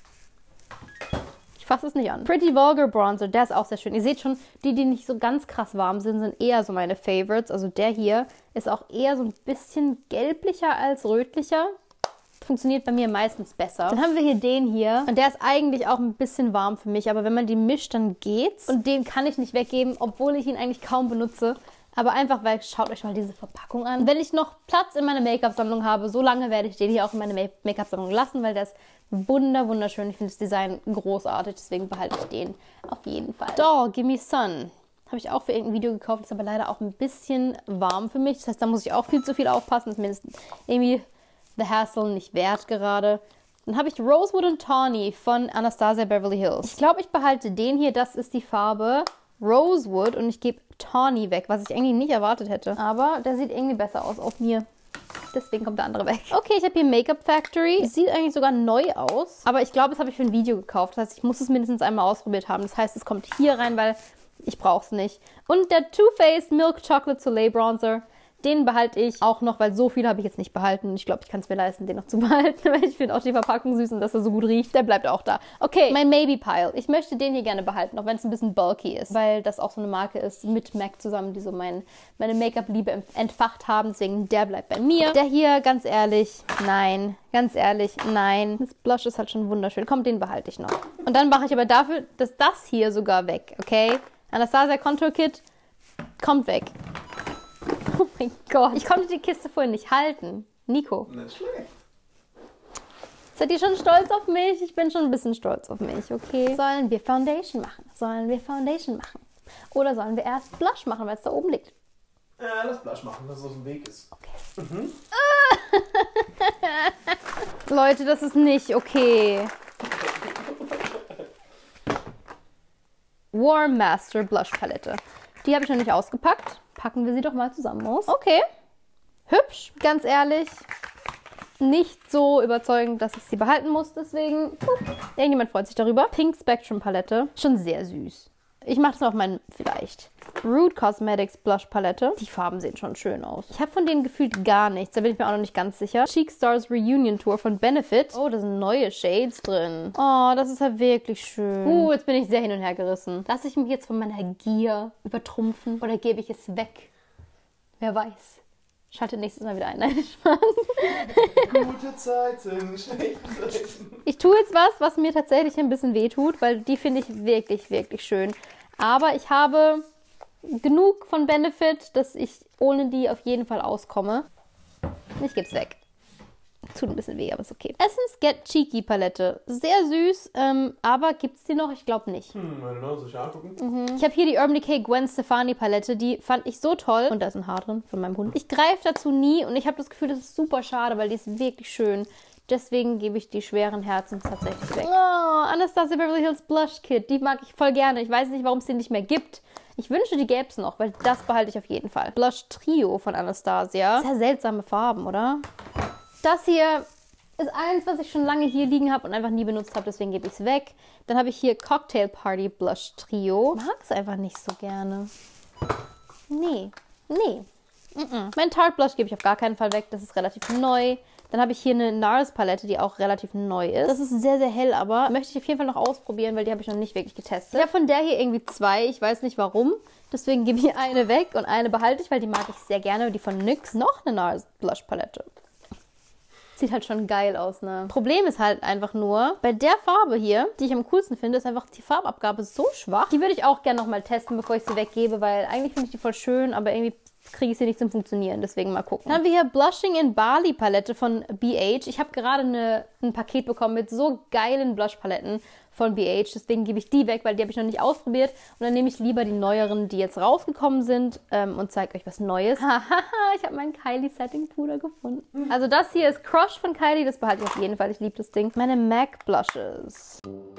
Ich fasse es nicht an. Pretty Vulgar Bronzer, der ist auch sehr schön. Ihr seht schon, die nicht so ganz krass warm sind eher so meine Favorites. Also der hier ist auch eher so ein bisschen gelblicher als rötlicher. Funktioniert bei mir meistens besser. Dann haben wir hier den hier. Und der ist eigentlich auch ein bisschen warm für mich. Aber wenn man den mischt, dann geht's. Und den kann ich nicht weggeben, obwohl ich ihn eigentlich kaum benutze. Aber einfach, weil, schaut euch mal diese Verpackung an. Wenn ich noch Platz in meiner Make-up-Sammlung habe, so lange werde ich den hier auch in meine Make-up-Sammlung lassen, weil der ist wunderschön. Ich finde das Design großartig, deswegen behalte ich den auf jeden Fall. Doll, Gimme Sun. Habe ich auch für irgendein Video gekauft, ist aber leider auch ein bisschen warm für mich. Das heißt, da muss ich auch viel zu viel aufpassen. Das ist mindestens irgendwie the hassle nicht wert gerade. Dann habe ich Rosewood und Tawny von Anastasia Beverly Hills. Ich glaube, ich behalte den hier. Das ist die Farbe Rosewood und ich gebe Tawny weg, was ich eigentlich nicht erwartet hätte. Aber der sieht irgendwie besser aus auf mir. Deswegen kommt der andere weg. Okay, ich habe hier Makeup Factory. Sieht eigentlich sogar neu aus. Aber ich glaube, das habe ich für ein Video gekauft. Das heißt, ich muss es mindestens einmal ausprobiert haben. Das heißt, es kommt hier rein, weil ich brauche es nicht. Und der Too Faced Milk Chocolate Soleil Bronzer. Den behalte ich auch noch, weil so viel habe ich jetzt nicht behalten. Ich glaube, ich kann es mir leisten, den noch zu behalten, weil ich finde auch die Verpackung süß und dass er so gut riecht. Der bleibt auch da. Okay, mein Maybe Pile. Ich möchte den hier gerne behalten, auch wenn es ein bisschen bulky ist, weil das auch so eine Marke ist mit MAC zusammen, die so meine Make-up-Liebe entfacht haben. Deswegen, der bleibt bei mir. Der hier, ganz ehrlich, nein. Ganz ehrlich, nein. Das Blush ist halt schon wunderschön. Komm, den behalte ich noch. Und dann mache ich aber dafür das hier sogar weg, okay? Anastasia Contour Kit kommt weg. Oh mein Gott. Ich konnte die Kiste vorhin nicht halten. Nico. Nicht schlecht. Seid ihr schon stolz auf mich? Ich bin schon ein bisschen stolz auf mich, okay? Sollen wir Foundation machen? Oder sollen wir erst Blush machen, weil es da oben liegt? Ja, lass Blush machen, dass es auf dem Weg ist. Okay. Mhm. Leute, das ist nicht okay. Warm Master Blush Palette. Die habe ich noch nicht ausgepackt. Packen wir sie doch mal zusammen aus. Okay. Hübsch, ganz ehrlich. Nicht so überzeugend, dass ich sie behalten muss. Deswegen, irgendjemand freut sich darüber. Pink Spectrum Palette. Schon sehr süß. Ich mache das auf meinen, vielleicht. Rude Cosmetics Blush Palette. Die Farben sehen schon schön aus. Ich habe von denen gefühlt gar nichts. Da bin ich mir auch noch nicht ganz sicher. Cheek Stars Reunion Tour von Benefit. Oh, da sind neue Shades drin. Oh, das ist ja wirklich schön. Jetzt bin ich sehr hin und her gerissen. Lasse ich mich jetzt von meiner Gier übertrumpfen oder gebe ich es weg? Wer weiß. Schaltet nächstes Mal wieder ein. Nein, Spaß. Gute Zeiten, schlechte Zeiten. Ich tue jetzt was mir tatsächlich ein bisschen wehtut, weil die finde ich wirklich schön. Aber ich habe genug von Benefit, dass ich ohne die auf jeden Fall auskomme. Ich gebe es weg. Tut ein bisschen weh, aber ist okay. Essence Get Cheeky Palette. Sehr süß, aber gibt's die noch? Ich glaube nicht. Meine Nase, soll ich angucken? Ich habe hier die Urban Decay Gwen Stefani Palette. Die fand ich so toll. Und da ist ein Haar drin von meinem Hund. Ich greife dazu nie und ich habe das Gefühl, das ist super schade, weil die ist wirklich schön. Deswegen gebe ich die schweren Herzen tatsächlich weg. Oh, Anastasia Beverly Hills Blush Kit. Die mag ich voll gerne. Ich weiß nicht, warum es die nicht mehr gibt. Ich wünsche, die gäbe es noch, weil das behalte ich auf jeden Fall. Blush Trio von Anastasia. Sehr seltsame Farben, oder? Das hier ist eins, was ich schon lange hier liegen habe und einfach nie benutzt habe, deswegen gebe ich es weg. Dann habe ich hier Cocktail Party Blush Trio. Ich mag es einfach nicht so gerne. Nee. Mein Tarte Blush gebe ich auf gar keinen Fall weg, das ist relativ neu. Dann habe ich hier eine NARS Palette, die auch relativ neu ist. Das ist sehr, sehr hell, aber möchte ich auf jeden Fall noch ausprobieren, weil die habe ich noch nicht wirklich getestet. Ich habe von der hier irgendwie 2, ich weiß nicht warum. Deswegen gebe ich eine weg und eine behalte ich, weil die mag ich sehr gerne. Die von NYX. Noch eine NARS Blush Palette. Sieht halt schon geil aus, ne? Problem ist halt einfach nur, bei der Farbe hier, die ich am coolsten finde, ist einfach die Farbabgabe so schwach. Die würde ich auch gerne nochmal testen, bevor ich sie weggebe, weil eigentlich finde ich die voll schön, aber irgendwie kriege ich sie nicht zum Funktionieren, deswegen mal gucken. Dann haben wir hier Blushing in Bali Palette von BH. Ich habe gerade ein Paket bekommen mit so geilen Blush-Paletten von BH, deswegen gebe ich die weg, weil die habe ich noch nicht ausprobiert. Und dann nehme ich lieber die neueren, die jetzt rausgekommen sind und zeige euch was Neues. Hahaha, ich habe meinen Kylie Setting Puder gefunden. Also das hier ist Crush von Kylie, das behalte ich auf jeden Fall, ich liebe das Ding. Meine MAC Blushes.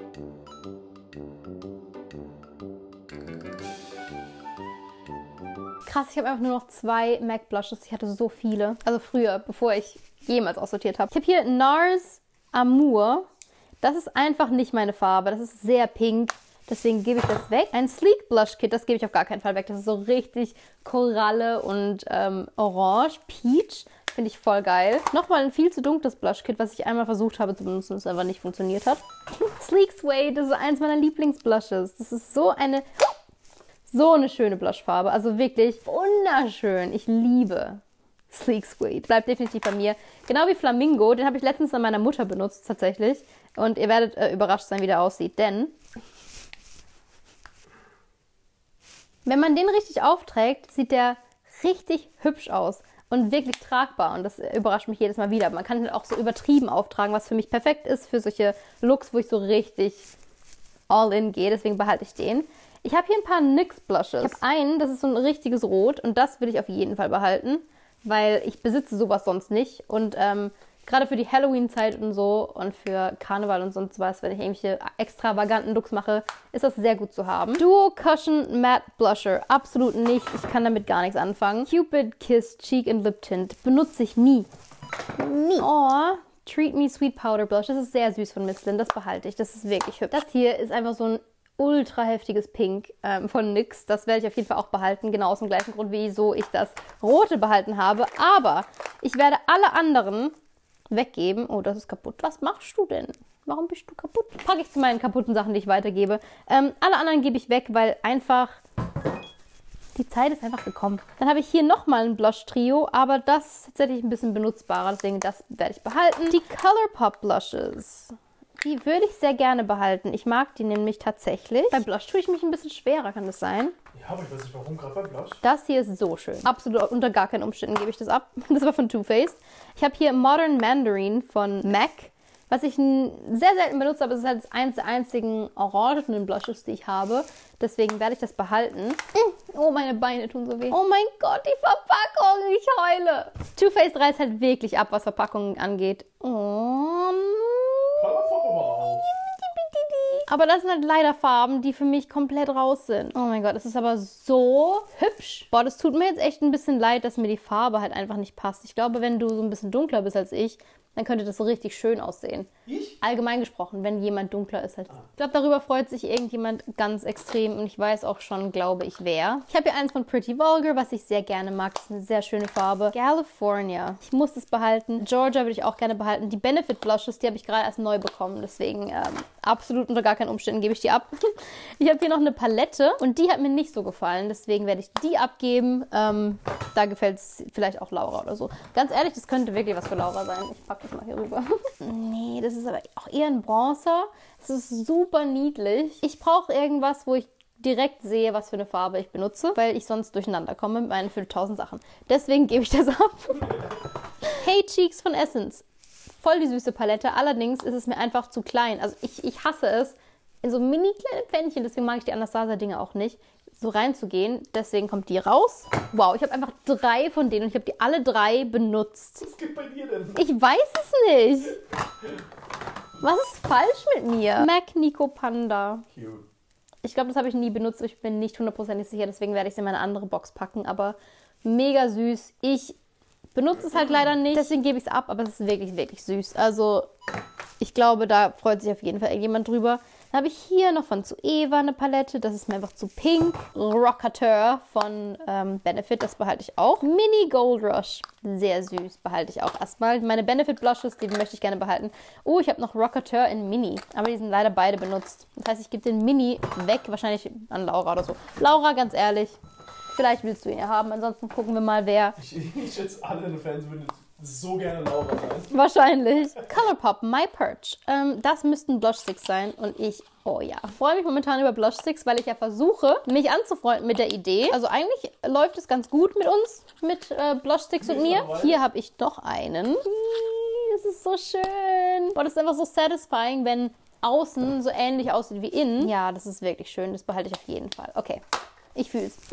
Krass, ich habe einfach nur noch 2 MAC Blushes. Ich hatte so viele. Also früher, bevor ich jemals aussortiert habe. Ich habe hier NARS Amour. Das ist einfach nicht meine Farbe. Das ist sehr pink. Deswegen gebe ich das weg. Ein Sleek Blush Kit, das gebe ich auf gar keinen Fall weg. Das ist so richtig Koralle und Orange. Peach. Finde ich voll geil. Nochmal ein viel zu dunkles Blush Kit, was ich einmal versucht habe zu benutzen und es einfach nicht funktioniert hat. Sleek Suede, das ist eins meiner Lieblingsblushes. Das ist so eine schöne Blushfarbe. Also wirklich wunderschön. Ich liebe Sleek Suede. Bleibt definitiv bei mir. Genau wie Flamingo. Den habe ich letztens an meiner Mutter benutzt, tatsächlich. Und ihr werdet überrascht sein, wie der aussieht. Denn wenn man den richtig aufträgt, sieht der richtig hübsch aus. Und wirklich tragbar. Und das überrascht mich jedes Mal wieder. Man kann ihn auch so übertrieben auftragen, was für mich perfekt ist. Für solche Looks, wo ich so richtig all in gehe. Deswegen behalte ich den. Ich habe hier ein paar NYX Blushes. Ich habe einen, das ist so ein richtiges Rot und das will ich auf jeden Fall behalten, weil ich besitze sowas sonst nicht. Und gerade für die Halloween-Zeit und so und für Karneval und sonst was, wenn ich irgendwelche extravaganten Looks mache, ist das sehr gut zu haben. Duo Cushion Matte Blusher. Absolut nicht. Ich kann damit gar nichts anfangen. Cupid Kiss Cheek and Lip Tint. Benutze ich nie. Nie. Oh, Treat Me Sweet Powder Blush. Das ist sehr süß von Miss Lynn. Das behalte ich. Das ist wirklich hübsch. Das hier ist einfach so ein ultra heftiges Pink von NYX. Das werde ich auf jeden Fall auch behalten. Genau aus dem gleichen Grund, wieso ich das Rote behalten habe. Aber ich werde alle anderen weggeben. Oh, das ist kaputt. Was machst du denn? Warum bist du kaputt? Packe ich zu meinen kaputten Sachen, die ich weitergebe. Alle anderen gebe ich weg, weil einfach die Zeit ist einfach gekommen. Dann habe ich hier nochmal ein Blush-Trio, aber das ist tatsächlich ein bisschen benutzbarer. Deswegen das werde ich behalten. Die Colourpop Blushes. Die würde ich sehr gerne behalten. Ich mag die nämlich tatsächlich. Bei Blush tue ich mich ein bisschen schwerer, kann das sein? Ja, aber ich weiß nicht, warum gerade bei Blush. Das hier ist so schön. Absolut, unter gar keinen Umständen gebe ich das ab. Das war von Too Faced. Ich habe hier Modern Mandarin von MAC, was ich sehr selten benutze, aber es ist halt eins der einzigen orangenen Blushes, die ich habe. Deswegen werde ich das behalten. Oh, meine Beine tun so weh. Oh mein Gott, die Verpackung, ich heule. Too Faced reißt halt wirklich ab, was Verpackungen angeht. Oh. Aber das sind halt leider Farben, die für mich komplett raus sind. Oh mein Gott, das ist aber so hübsch. Boah, das tut mir jetzt echt ein bisschen leid, dass mir die Farbe halt einfach nicht passt. Ich glaube, wenn du so ein bisschen dunkler bist als ich, dann könnte das so richtig schön aussehen. Ich? Allgemein gesprochen, wenn jemand dunkler ist als ich. Ich glaube, darüber freut sich irgendjemand ganz extrem und ich weiß auch schon, glaube ich, wer. Ich habe hier eins von Pretty Vulgar, was ich sehr gerne mag. Das ist eine sehr schöne Farbe. California. Ich muss das behalten. Georgia würde ich auch gerne behalten. Die Benefit Blushes, die habe ich gerade erst neu bekommen. Deswegen absolut unter gar keinen Umständen gebe ich die ab. Ich habe hier noch eine Palette und die hat mir nicht so gefallen. Deswegen werde ich die abgeben. Da gefällt es vielleicht auch Laura oder so. Ganz ehrlich, das könnte wirklich was für Laura sein. Ich packe das mal hier rüber. Nee, das ist aber auch eher ein Bronzer. Das ist super niedlich. Ich brauche irgendwas, wo ich direkt sehe, was für eine Farbe ich benutze, weil ich sonst durcheinander komme mit meinen 5000 Sachen. Deswegen gebe ich das ab. Hey Cheeks von Essence. voll die süße Palette. Allerdings ist es mir einfach zu klein. Also ich hasse es, in so mini kleine Pfännchen, deswegen mag ich die Anastasia-Dinge auch nicht, so reinzugehen. Deswegen kommt die raus. Wow, ich habe einfach 3 von denen und ich habe die alle 3 benutzt. Was geht bei dir denn? Ich weiß es nicht. Was ist falsch mit mir? MAC Nico Panda. Cute. Ich glaube, das habe ich nie benutzt. Ich bin nicht 100% sicher, deswegen werde ich es in meine andere Box packen. Aber mega süß. Ich benutze es halt leider nicht, deswegen gebe ich es ab. Aber es ist wirklich, wirklich süß. Also ich glaube, da freut sich auf jeden Fall irgendjemand drüber. Dann habe ich hier noch von Zoeva eine Palette. Das ist mir einfach zu pink. Rockateur von Benefit, das behalte ich auch. Mini Gold Rush, sehr süß, behalte ich auch erstmal. Meine Benefit Blushes, die möchte ich gerne behalten. Oh, ich habe noch Rockateur in Mini, aber die sind leider beide benutzt. Das heißt, ich gebe den Mini weg, wahrscheinlich an Laura oder so. Laura, ganz ehrlich, vielleicht willst du ihn ja haben, ansonsten gucken wir mal, wer. Ich schätze, alle deine Fans würden so gerne Laura sein. Wahrscheinlich. Colourpop, My Perch. Das müssten Blushsticks sein und ich, oh ja, freue mich momentan über Blushsticks, weil ich ja versuche, mich anzufreunden mit der Idee. Also eigentlich läuft es ganz gut mit uns, mit Blushsticks und mir. Hier habe ich noch einen. Das ist so schön. Boah, das ist einfach so satisfying, wenn außen so ähnlich aussieht wie innen. Ja, das ist wirklich schön. Das behalte ich auf jeden Fall. Okay. Ich fühle es.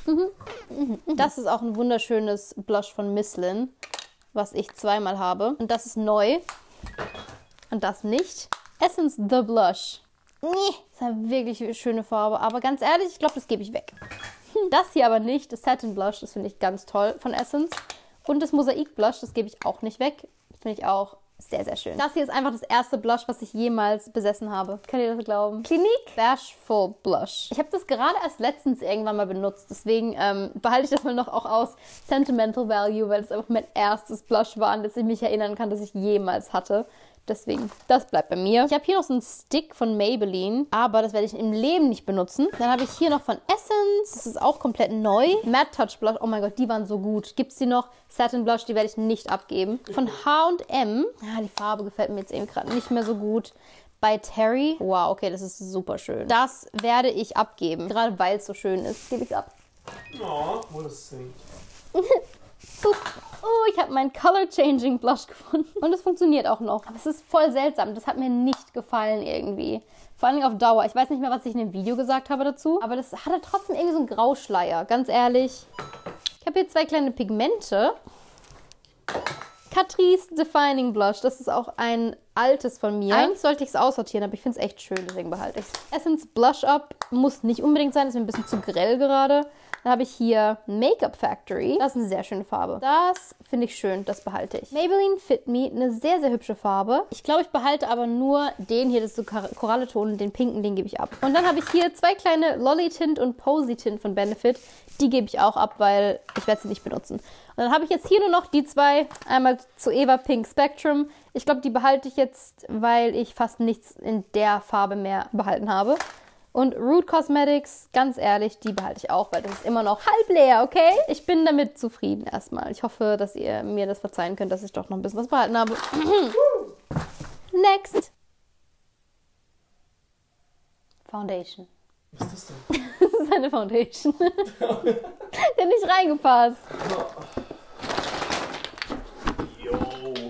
Das ist auch ein wunderschönes Blush von Misslin, was ich zweimal habe. Und das ist neu. Und das nicht. Essence The Blush. Das ist eine wirklich schöne Farbe. Aber ganz ehrlich, ich glaube, das gebe ich weg. Das hier aber nicht. Das Satin Blush, das finde ich ganz toll von Essence. Und das Mosaik Blush, das gebe ich auch nicht weg. Finde ich auch sehr, sehr schön. Das hier ist einfach das erste Blush, was ich jemals besessen habe. Könnt ihr das glauben? Clinique Bashful Blush. Ich habe das gerade erst letztens irgendwann mal benutzt. Deswegen behalte ich das mal noch auch aus Sentimental Value, weil es einfach mein erstes Blush war, an das ich mich erinnern kann, dass ich jemals hatte. Deswegen, das bleibt bei mir. Ich habe hier noch so einen Stick von Maybelline, aber das werde ich im Leben nicht benutzen. Dann habe ich hier noch von Essence, das ist auch komplett neu. Matte Touch Blush, oh mein Gott, die waren so gut. Gibt es die noch? Satin Blush, die werde ich nicht abgeben. Von H&M, ja, die Farbe gefällt mir jetzt eben gerade nicht mehr so gut. Bei Terry, wow, okay, das ist super schön. Das werde ich abgeben, gerade weil es so schön ist, gebe ich es ab. Oh, what a saint. Oh, ich habe meinen Color Changing Blush gefunden. Und es funktioniert auch noch. Aber es ist voll seltsam. Das hat mir nicht gefallen irgendwie. Vor allem auf Dauer. Ich weiß nicht mehr, was ich in dem Video gesagt habe dazu. Aber das hatte trotzdem irgendwie so einen Grauschleier. Ganz ehrlich. Ich habe hier 2 kleine Pigmente. Catrice Defining Blush. Das ist auch ein altes von mir. Eigentlich sollte ich es aussortieren, aber ich finde es echt schön. Deswegen behalte ich es. Essence Blush Up muss nicht unbedingt sein. Ist mir ein bisschen zu grell gerade. Dann habe ich hier Makeup Factory. Das ist eine sehr schöne Farbe. Das finde ich schön, das behalte ich. Maybelline Fit Me, eine sehr, sehr hübsche Farbe. Ich glaube, ich behalte aber nur den hier, das ist so Koralleton, den pinken, den gebe ich ab. Und dann habe ich hier 2 kleine Lolly Tint und Posy Tint von Benefit. Die gebe ich auch ab, weil ich werde sie nicht benutzen. Und dann habe ich jetzt hier nur noch die 2. Einmal Zoeva Pink Spectrum. Ich glaube, die behalte ich jetzt, weil ich fast nichts in der Farbe mehr behalten habe. Und Root Cosmetics, ganz ehrlich, die behalte ich auch, weil das ist immer noch halb leer, okay? Ich bin damit zufrieden erstmal. Ich hoffe, dass ihr mir das verzeihen könnt, dass ich doch noch ein bisschen was behalten habe. Next. Foundation. Was ist das denn? Das ist eine Foundation. Der hat nicht reingepasst. Yo.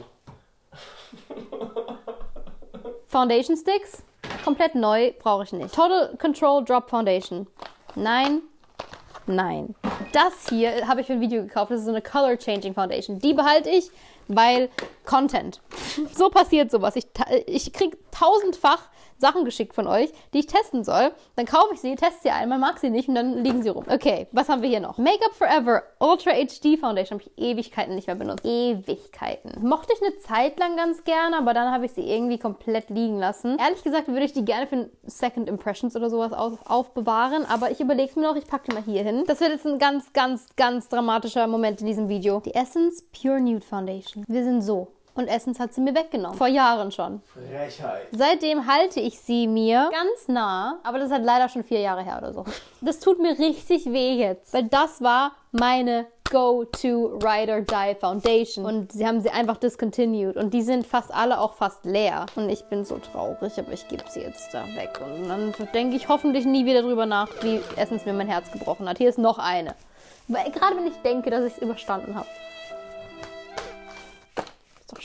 Foundation Sticks. Komplett neu, brauche ich nicht. Total Control Drop Foundation. Nein, nein. Das hier habe ich für ein Video gekauft. Das ist so eine Color Changing Foundation. Die behalte ich, weil Content. So passiert sowas. Ich kriege 1000-fach Sachen geschickt von euch, die ich testen soll. Dann kaufe ich sie, teste sie einmal, mag sie nicht und dann liegen sie rum. Okay, was haben wir hier noch? Make Up Forever Ultra HD Foundation. Habe ich Ewigkeiten nicht mehr benutzt. Ewigkeiten. Mochte ich eine Zeit lang ganz gerne, aber dann habe ich sie irgendwie komplett liegen lassen. Ehrlich gesagt würde ich die gerne für Second Impressions oder sowas aufbewahren, aber ich überlege es mir noch, ich packe die mal hier hin. Das wird jetzt ein ganz, ganz, ganz dramatischer Moment in diesem Video. Die Essence Pure Nude Foundation. Wir sind so. Und Essence hat sie mir weggenommen. Vor Jahren schon. Frechheit. Seitdem halte ich sie mir ganz nah. Aber das ist halt leider schon 4 Jahre her oder so. Das tut mir richtig weh jetzt. Weil das war meine Go-To Ride or Die Foundation. Und sie haben sie einfach discontinued. Und die sind fast alle auch fast leer. Und ich bin so traurig, aber ich gebe sie jetzt da weg. Und dann denke ich hoffentlich nie wieder drüber nach, wie Essence mir mein Herz gebrochen hat. Hier ist noch eine. Weil gerade wenn ich denke, dass ich es überstanden habe. Ist doch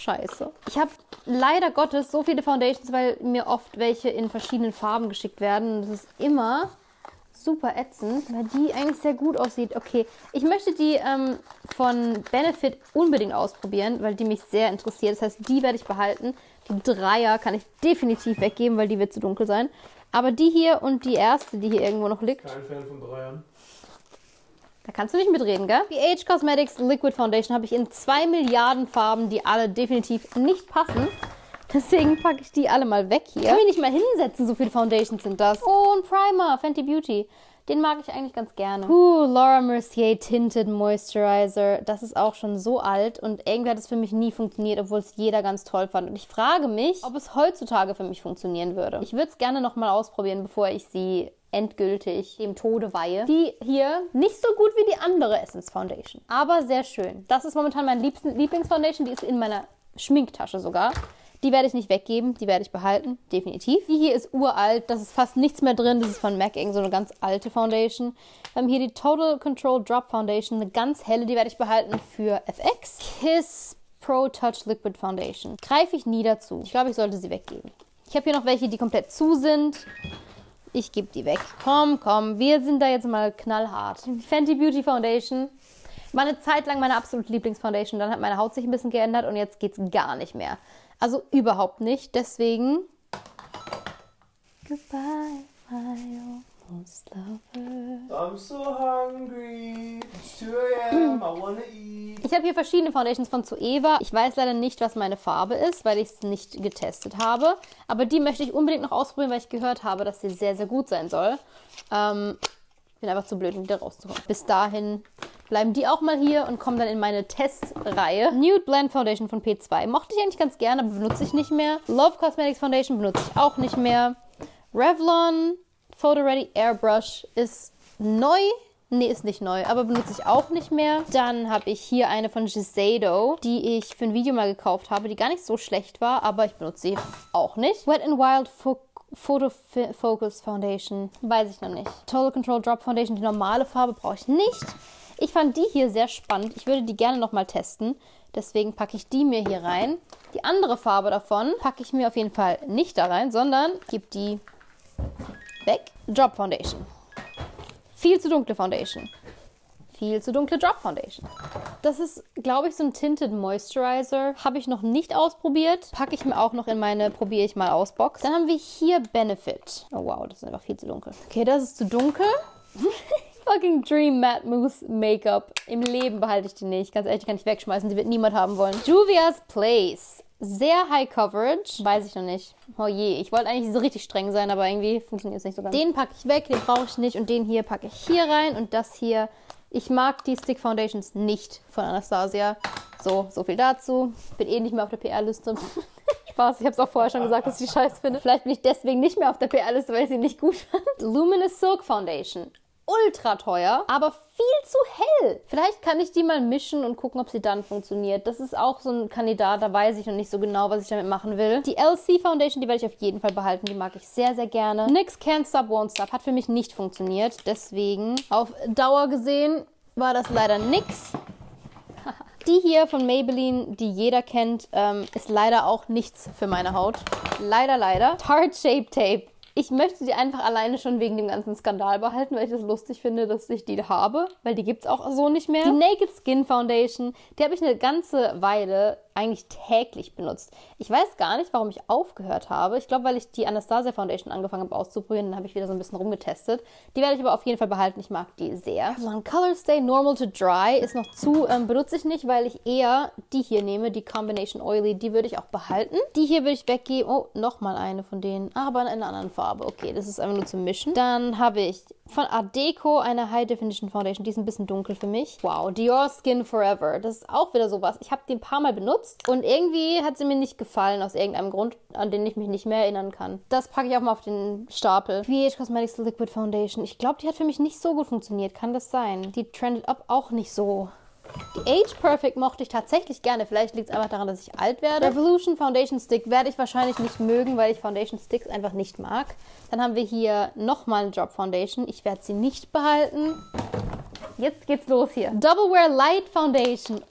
scheiße. Ich habe leider Gottes so viele Foundations, weil mir oft welche in verschiedenen Farben geschickt werden. Das ist immer super ätzend, weil die eigentlich sehr gut aussieht. Okay, ich möchte die von Benefit unbedingt ausprobieren, weil die mich sehr interessiert. Das heißt, die werde ich behalten. Die Dreier kann ich definitiv weggeben, weil die wird zu dunkel sein. Aber die hier und die erste, die hier irgendwo noch liegt. Kein Fan von Dreiern. Da kannst du nicht mitreden, gell? BH Cosmetics Liquid Foundation habe ich in 2 Milliarden Farben, die alle definitiv nicht passen. Deswegen packe ich die alle mal weg hier. Ich kann mich nicht mal hinsetzen, so viele Foundations sind das. Oh, ein Primer, Fenty Beauty. Den mag ich eigentlich ganz gerne. Laura Mercier Tinted Moisturizer. Das ist auch schon so alt und irgendwie hat es für mich nie funktioniert, obwohl es jeder ganz toll fand. Und ich frage mich, ob es heutzutage für mich funktionieren würde. Ich würde es gerne nochmal ausprobieren, bevor ich sie endgültig dem Tode weihe. Die hier nicht so gut wie die andere Essence Foundation, aber sehr schön. Das ist momentan meine Lieblingsfoundation. Die ist in meiner Schminktasche sogar. Die werde ich nicht weggeben, die werde ich behalten, definitiv. Die hier ist uralt, da ist fast nichts mehr drin. Das ist von MAC, so eine ganz alte Foundation. Wir haben hier die Total Control Drop Foundation, eine ganz helle, die werde ich behalten für FX. Kiss Pro Touch Liquid Foundation. Greife ich nie dazu. Ich glaube, ich sollte sie weggeben. Ich habe hier noch welche, die komplett zu sind. Ich gebe die weg. Komm, wir sind da jetzt mal knallhart. Fenty Beauty Foundation. War eine Zeit lang meine absolute Lieblingsfoundation. Dann hat meine Haut sich ein bisschen geändert und jetzt geht es gar nicht mehr. Also überhaupt nicht. Deswegen. Goodbye, my almost lover. I'm so hungry. It's 2 a.m. I wanna eat. Ich habe hier verschiedene Foundations von Zoeva. Ich weiß leider nicht, was meine Farbe ist, weil ich es nicht getestet habe. Aber die möchte ich unbedingt noch ausprobieren, weil ich gehört habe, dass sie sehr, sehr gut sein soll. Bin einfach zu blöd, um wieder rauszuholen. Bis dahin bleiben die auch mal hier und kommen dann in meine Testreihe. Nude Blend Foundation von P2. Mochte ich eigentlich ganz gerne, aber benutze ich nicht mehr. Love Cosmetics Foundation benutze ich auch nicht mehr. Revlon Photo Ready Airbrush ist neu. Nee, ist nicht neu, aber benutze ich auch nicht mehr. Dann habe ich hier eine von Shiseido, die ich für ein Video mal gekauft habe, die gar nicht so schlecht war, aber ich benutze sie auch nicht. Wet n Wild Photo Focus Foundation, weiß ich noch nicht. Total Control Drop Foundation, die normale Farbe brauche ich nicht. Ich fand die hier sehr spannend. Ich würde die gerne nochmal testen. Deswegen packe ich die mir hier rein. Die andere Farbe davon packe ich mir auf jeden Fall nicht da rein, sondern gebe die weg. Drop Foundation. Viel zu dunkle Foundation. Viel zu dunkle Drop Foundation. Das ist, glaube ich, so ein Tinted Moisturizer. Habe ich noch nicht ausprobiert. Packe ich mir auch noch in meine Probiere ich mal aus Box. Dann haben wir hier Benefit. Oh wow, das ist einfach viel zu dunkel. Okay, das ist zu dunkel. Fucking Dream Matte Mousse Make-up. Im Leben behalte ich die nicht. Ganz ehrlich, die kann ich wegschmeißen. Die wird niemand haben wollen. Juvia's Place. Sehr High Coverage. Weiß ich noch nicht. Oh je, ich wollte eigentlich so richtig streng sein, aber irgendwie funktioniert es nicht so ganz. Den packe ich weg, den brauche ich nicht. Und den hier packe ich hier rein. Und das hier. Ich mag die Stick Foundations nicht von Anastasia. So viel dazu. Bin eh nicht mehr auf der PR-Liste. Spaß, ich habe es auch vorher schon gesagt, dass ich die scheiß finde. Vielleicht bin ich deswegen nicht mehr auf der PR-Liste, weil ich sie nicht gut fand. Luminous Silk Foundation. Ultra teuer, aber viel zu hell. Vielleicht kann ich die mal mischen und gucken, ob sie dann funktioniert. Das ist auch so ein Kandidat, da weiß ich noch nicht so genau, was ich damit machen will. Die LC Foundation, die werde ich auf jeden Fall behalten. Die mag ich sehr, sehr gerne. NYX Can't Stop, Won't Stop hat für mich nicht funktioniert. Deswegen auf Dauer gesehen war das leider nix. Die hier von Maybelline, die jeder kennt, ist leider auch nichts für meine Haut. Leider, leider. Tarte Shape Tape. Ich möchte die einfach alleine schon wegen dem ganzen Skandal behalten, weil ich das lustig finde, dass ich die habe, weil die gibt es auch so nicht mehr. Die Naked Skin Foundation, die habe ich eine ganze Weile eigentlich täglich benutzt. Ich weiß gar nicht, warum ich aufgehört habe. Ich glaube, weil ich die Anastasia Foundation angefangen habe auszuprobieren, dann habe ich wieder so ein bisschen rumgetestet. Die werde ich aber auf jeden Fall behalten. Ich mag die sehr. So ein Color Stay Normal to Dry ist noch zu, benutze ich nicht, weil ich eher die hier nehme, die Combination Oily. Die würde ich auch behalten. Die hier würde ich weggeben. Oh, nochmal eine von denen, aber in einer anderen Farbe. Okay, das ist einfach nur zum Mischen. Dann habe ich von Art Deco eine High Definition Foundation. Die ist ein bisschen dunkel für mich. Wow, Dior Skin Forever. Das ist auch wieder sowas. Ich habe die ein paar Mal benutzt und irgendwie hat sie mir nicht gefallen aus irgendeinem Grund, an den ich mich nicht mehr erinnern kann. Das packe ich auch mal auf den Stapel. BH Cosmetics Liquid Foundation. Ich glaube, die hat für mich nicht so gut funktioniert. Kann das sein? Die Trended Up auch nicht so. Die Age Perfect mochte ich tatsächlich gerne. Vielleicht liegt es einfach daran, dass ich alt werde. Revolution Foundation Stick werde ich wahrscheinlich nicht mögen, weil ich Foundation Sticks einfach nicht mag. Dann haben wir hier nochmal eine Drop Foundation. Ich werde sie nicht behalten. Jetzt geht's los hier. Double Wear Light Foundation.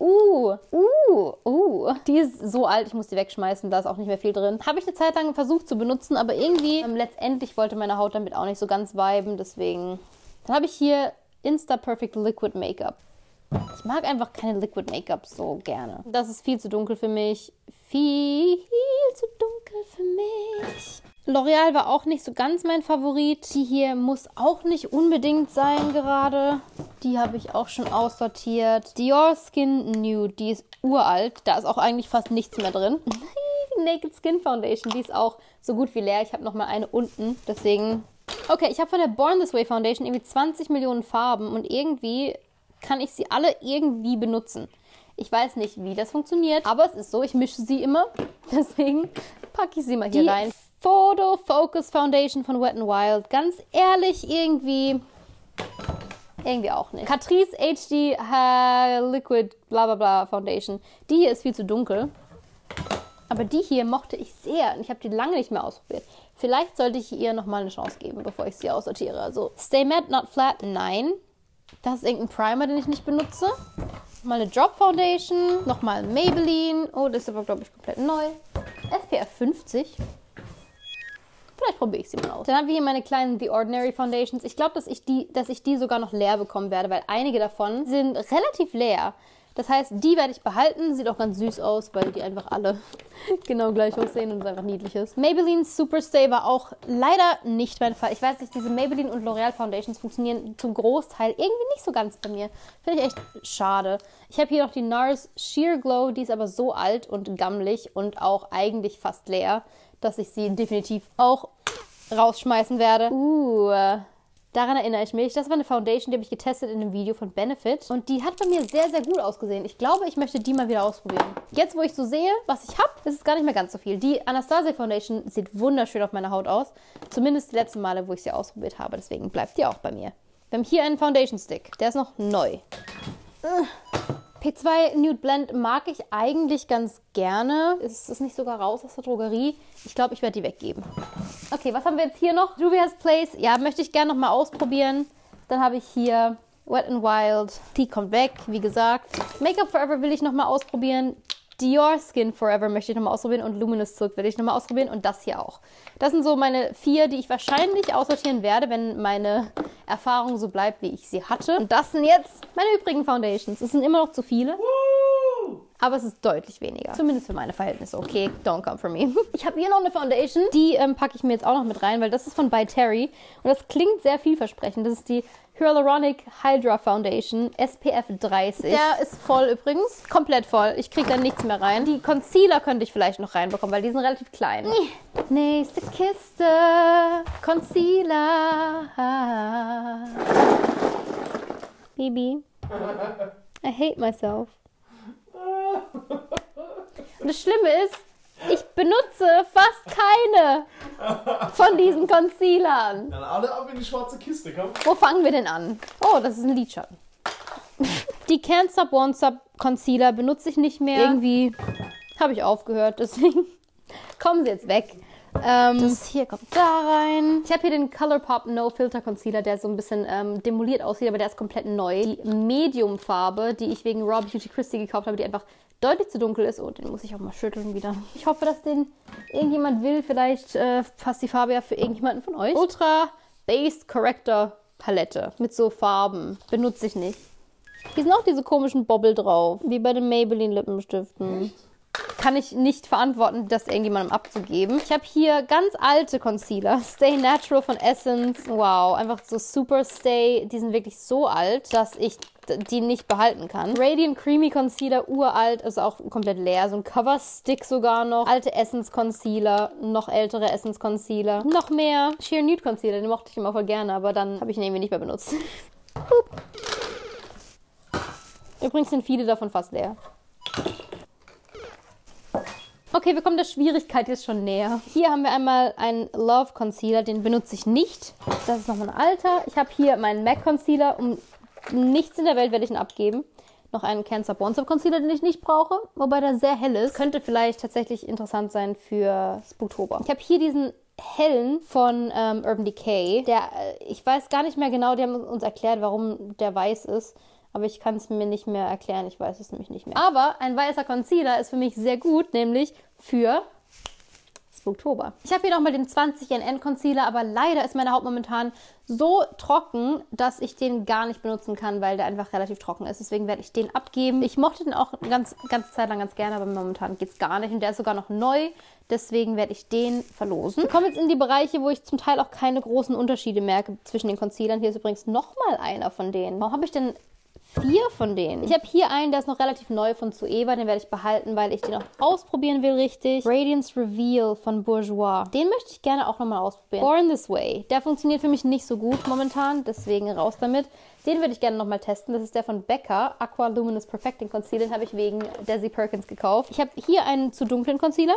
Die ist so alt, ich muss die wegschmeißen, da ist auch nicht mehr viel drin. Habe ich eine Zeit lang versucht zu benutzen, aber irgendwie letztendlich wollte meine Haut damit auch nicht so ganz viben, deswegen. Dann habe ich hier Insta Perfect Liquid Make-up. Ich mag einfach keine Liquid Make-up so gerne. Das ist viel zu dunkel für mich. Viel zu dunkel für mich. L'Oreal war auch nicht so ganz mein Favorit. Die hier muss auch nicht unbedingt sein gerade. Die habe ich auch schon aussortiert. Dior Skin Nude, die ist uralt. Da ist auch eigentlich fast nichts mehr drin. Naked Skin Foundation, die ist auch so gut wie leer. Ich habe noch mal eine unten, deswegen... Okay, ich habe von der Born This Way Foundation irgendwie 20 Millionen Farben und irgendwie kann ich sie alle irgendwie benutzen. Ich weiß nicht, wie das funktioniert, aber es ist so, ich mische sie immer. Deswegen packe ich sie mal hier rein. Photo Focus Foundation von Wet n Wild. Ganz ehrlich, irgendwie auch nicht. Catrice HD Liquid bla bla bla Foundation. Die hier ist viel zu dunkel. Aber die hier mochte ich sehr und ich habe die lange nicht mehr ausprobiert. Vielleicht sollte ich ihr nochmal eine Chance geben, bevor ich sie aussortiere. Also Stay Matte Not Flat, nein. Das ist irgendein Primer, den ich nicht benutze. Mal eine Drop Foundation, nochmal Maybelline. Oh, das ist aber, glaube ich, komplett neu. SPF 50. Vielleicht probiere ich sie mal aus. Dann haben wir hier meine kleinen The Ordinary Foundations. Ich glaube, dass ich die sogar noch leer bekommen werde, weil einige davon sind relativ leer. Das heißt, die werde ich behalten. Sieht auch ganz süß aus, weil die einfach alle genau gleich aussehen und es einfach niedlich ist. Maybelline Superstay war auch leider nicht mein Fall. Ich weiß nicht, diese Maybelline und L'Oreal Foundations funktionieren zum Großteil irgendwie nicht so ganz bei mir. Finde ich echt schade. Ich habe hier noch die NARS Sheer Glow. Die ist aber so alt und gammelig und auch eigentlich fast leer, dass ich sie definitiv auch rausschmeißen werde. Daran erinnere ich mich. Das war eine Foundation, die habe ich getestet in einem Video von Benefit. Und die hat bei mir sehr, sehr gut ausgesehen. Ich glaube, ich möchte die mal wieder ausprobieren. Jetzt, wo ich so sehe, was ich habe, ist es gar nicht mehr ganz so viel. Die Anastasia Foundation sieht wunderschön auf meiner Haut aus. Zumindest die letzten Male, wo ich sie ausprobiert habe. Deswegen bleibt die auch bei mir. Wir haben hier einen Foundation Stick. Der ist noch neu. P2 Nude Blend mag ich eigentlich ganz gerne. Ist es nicht sogar raus aus der Drogerie? Ich glaube, ich werde die weggeben. Okay, was haben wir jetzt hier noch? Juvia's Place. Ja, möchte ich gerne noch mal ausprobieren. Dann habe ich hier Wet n Wild. Die kommt weg, wie gesagt. Make-up Forever will ich noch mal ausprobieren. Dior Skin Forever möchte ich noch mal ausprobieren. Und Luminous Silk will ich noch mal ausprobieren. Und das hier auch. Das sind so meine 4, die ich wahrscheinlich aussortieren werde, wenn meine Erfahrung so bleibt, wie ich sie hatte. Und das sind jetzt meine übrigen Foundations. Es sind immer noch zu viele. Aber es ist deutlich weniger. Zumindest für meine Verhältnisse. Okay, don't come for me. Ich habe hier noch eine Foundation. Die packe ich mir jetzt auch noch mit rein, weil das ist von By Terry. Und das klingt sehr vielversprechend. Das ist die Hyaluronic Hydra Foundation SPF 30. Der ist voll übrigens. Komplett voll. Ich kriege da nichts mehr rein. Die Concealer könnte ich vielleicht noch reinbekommen, weil die sind relativ klein. Nächste Kiste. Concealer. Baby. I hate myself. Und das Schlimme ist, ich benutze fast keine von diesen Concealern. Dann alle ab in die schwarze Kiste, komm. Wo fangen wir denn an? Oh, das ist ein Lidschatten. Die Can't Stop Won't Stop Concealer benutze ich nicht mehr. Irgendwie habe ich aufgehört, deswegen kommen sie jetzt weg. Das hier kommt da rein. Ich habe hier den Colourpop No Filter Concealer, der so ein bisschen demoliert aussieht, aber der ist komplett neu. Die Medium-Farbe, die ich wegen Raw Beauty Christie gekauft habe, die einfach deutlich zu dunkel ist. Oh, den muss ich auch mal schütteln wieder. Ich hoffe, dass den irgendjemand will. Vielleicht passt die Farbe ja für irgendjemanden von euch. Ultra Based Corrector Palette mit so Farben. Benutze ich nicht. Hier sind auch diese komischen Bobbel drauf, wie bei den Maybelline Lippenstiften. Echt? Kann ich nicht verantworten, das irgendjemandem abzugeben. Ich habe hier ganz alte Concealer. Stay Natural von Essence. Wow, einfach so Super Stay. Die sind wirklich so alt, dass ich die nicht behalten kann. Radiant Creamy Concealer, uralt, ist auch komplett leer. So ein Cover Stick sogar noch. Alte Essence Concealer, noch ältere Essence Concealer. Noch mehr Sheer Nude Concealer, den mochte ich immer voll gerne, aber dann habe ich ihn irgendwie nicht mehr benutzt. Übrigens sind viele davon fast leer. Okay, wir kommen der Schwierigkeit jetzt schon näher. Hier haben wir einmal einen Love Concealer, den benutze ich nicht. Das ist nochmal ein alter. Ich habe hier meinen MAC Concealer. Um nichts in der Welt werde ich ihn abgeben. Noch einen Can't Stop Won't Stop Concealer, den ich nicht brauche, wobei der sehr hell ist. Könnte vielleicht tatsächlich interessant sein für Spooktober. Ich habe hier diesen hellen von Urban Decay. Ich weiß gar nicht mehr genau, die haben uns erklärt, warum der weiß ist. Aber ich kann es mir nicht mehr erklären, ich weiß es nämlich nicht mehr. Aber ein weißer Concealer ist für mich sehr gut, nämlich für Spooktober. Ich habe hier nochmal den 20 NN Concealer, aber leider ist meine Haut momentan so trocken, dass ich den gar nicht benutzen kann, weil der einfach relativ trocken ist. Deswegen werde ich den abgeben. Ich mochte den auch eine ganze Zeit lang ganz gerne, aber momentan geht es gar nicht. Und der ist sogar noch neu, deswegen werde ich den verlosen. Wir kommen jetzt in die Bereiche, wo ich zum Teil auch keine großen Unterschiede merke zwischen den Concealern. Hier ist übrigens nochmal einer von denen. Warum habe ich denn 4 von denen? Ich habe hier einen, der ist noch relativ neu von Zoeva. Den werde ich behalten, weil ich den auch ausprobieren will, richtig. Radiance Reveal von Bourjois. Den möchte ich gerne auch nochmal ausprobieren. Born This Way. Der funktioniert für mich nicht so gut momentan, deswegen raus damit. Den würde ich gerne nochmal testen. Das ist der von Becca, Aqua Luminous Perfecting Concealer. Den habe ich wegen Desi Perkins gekauft. Ich habe hier einen zu dunklen Concealer.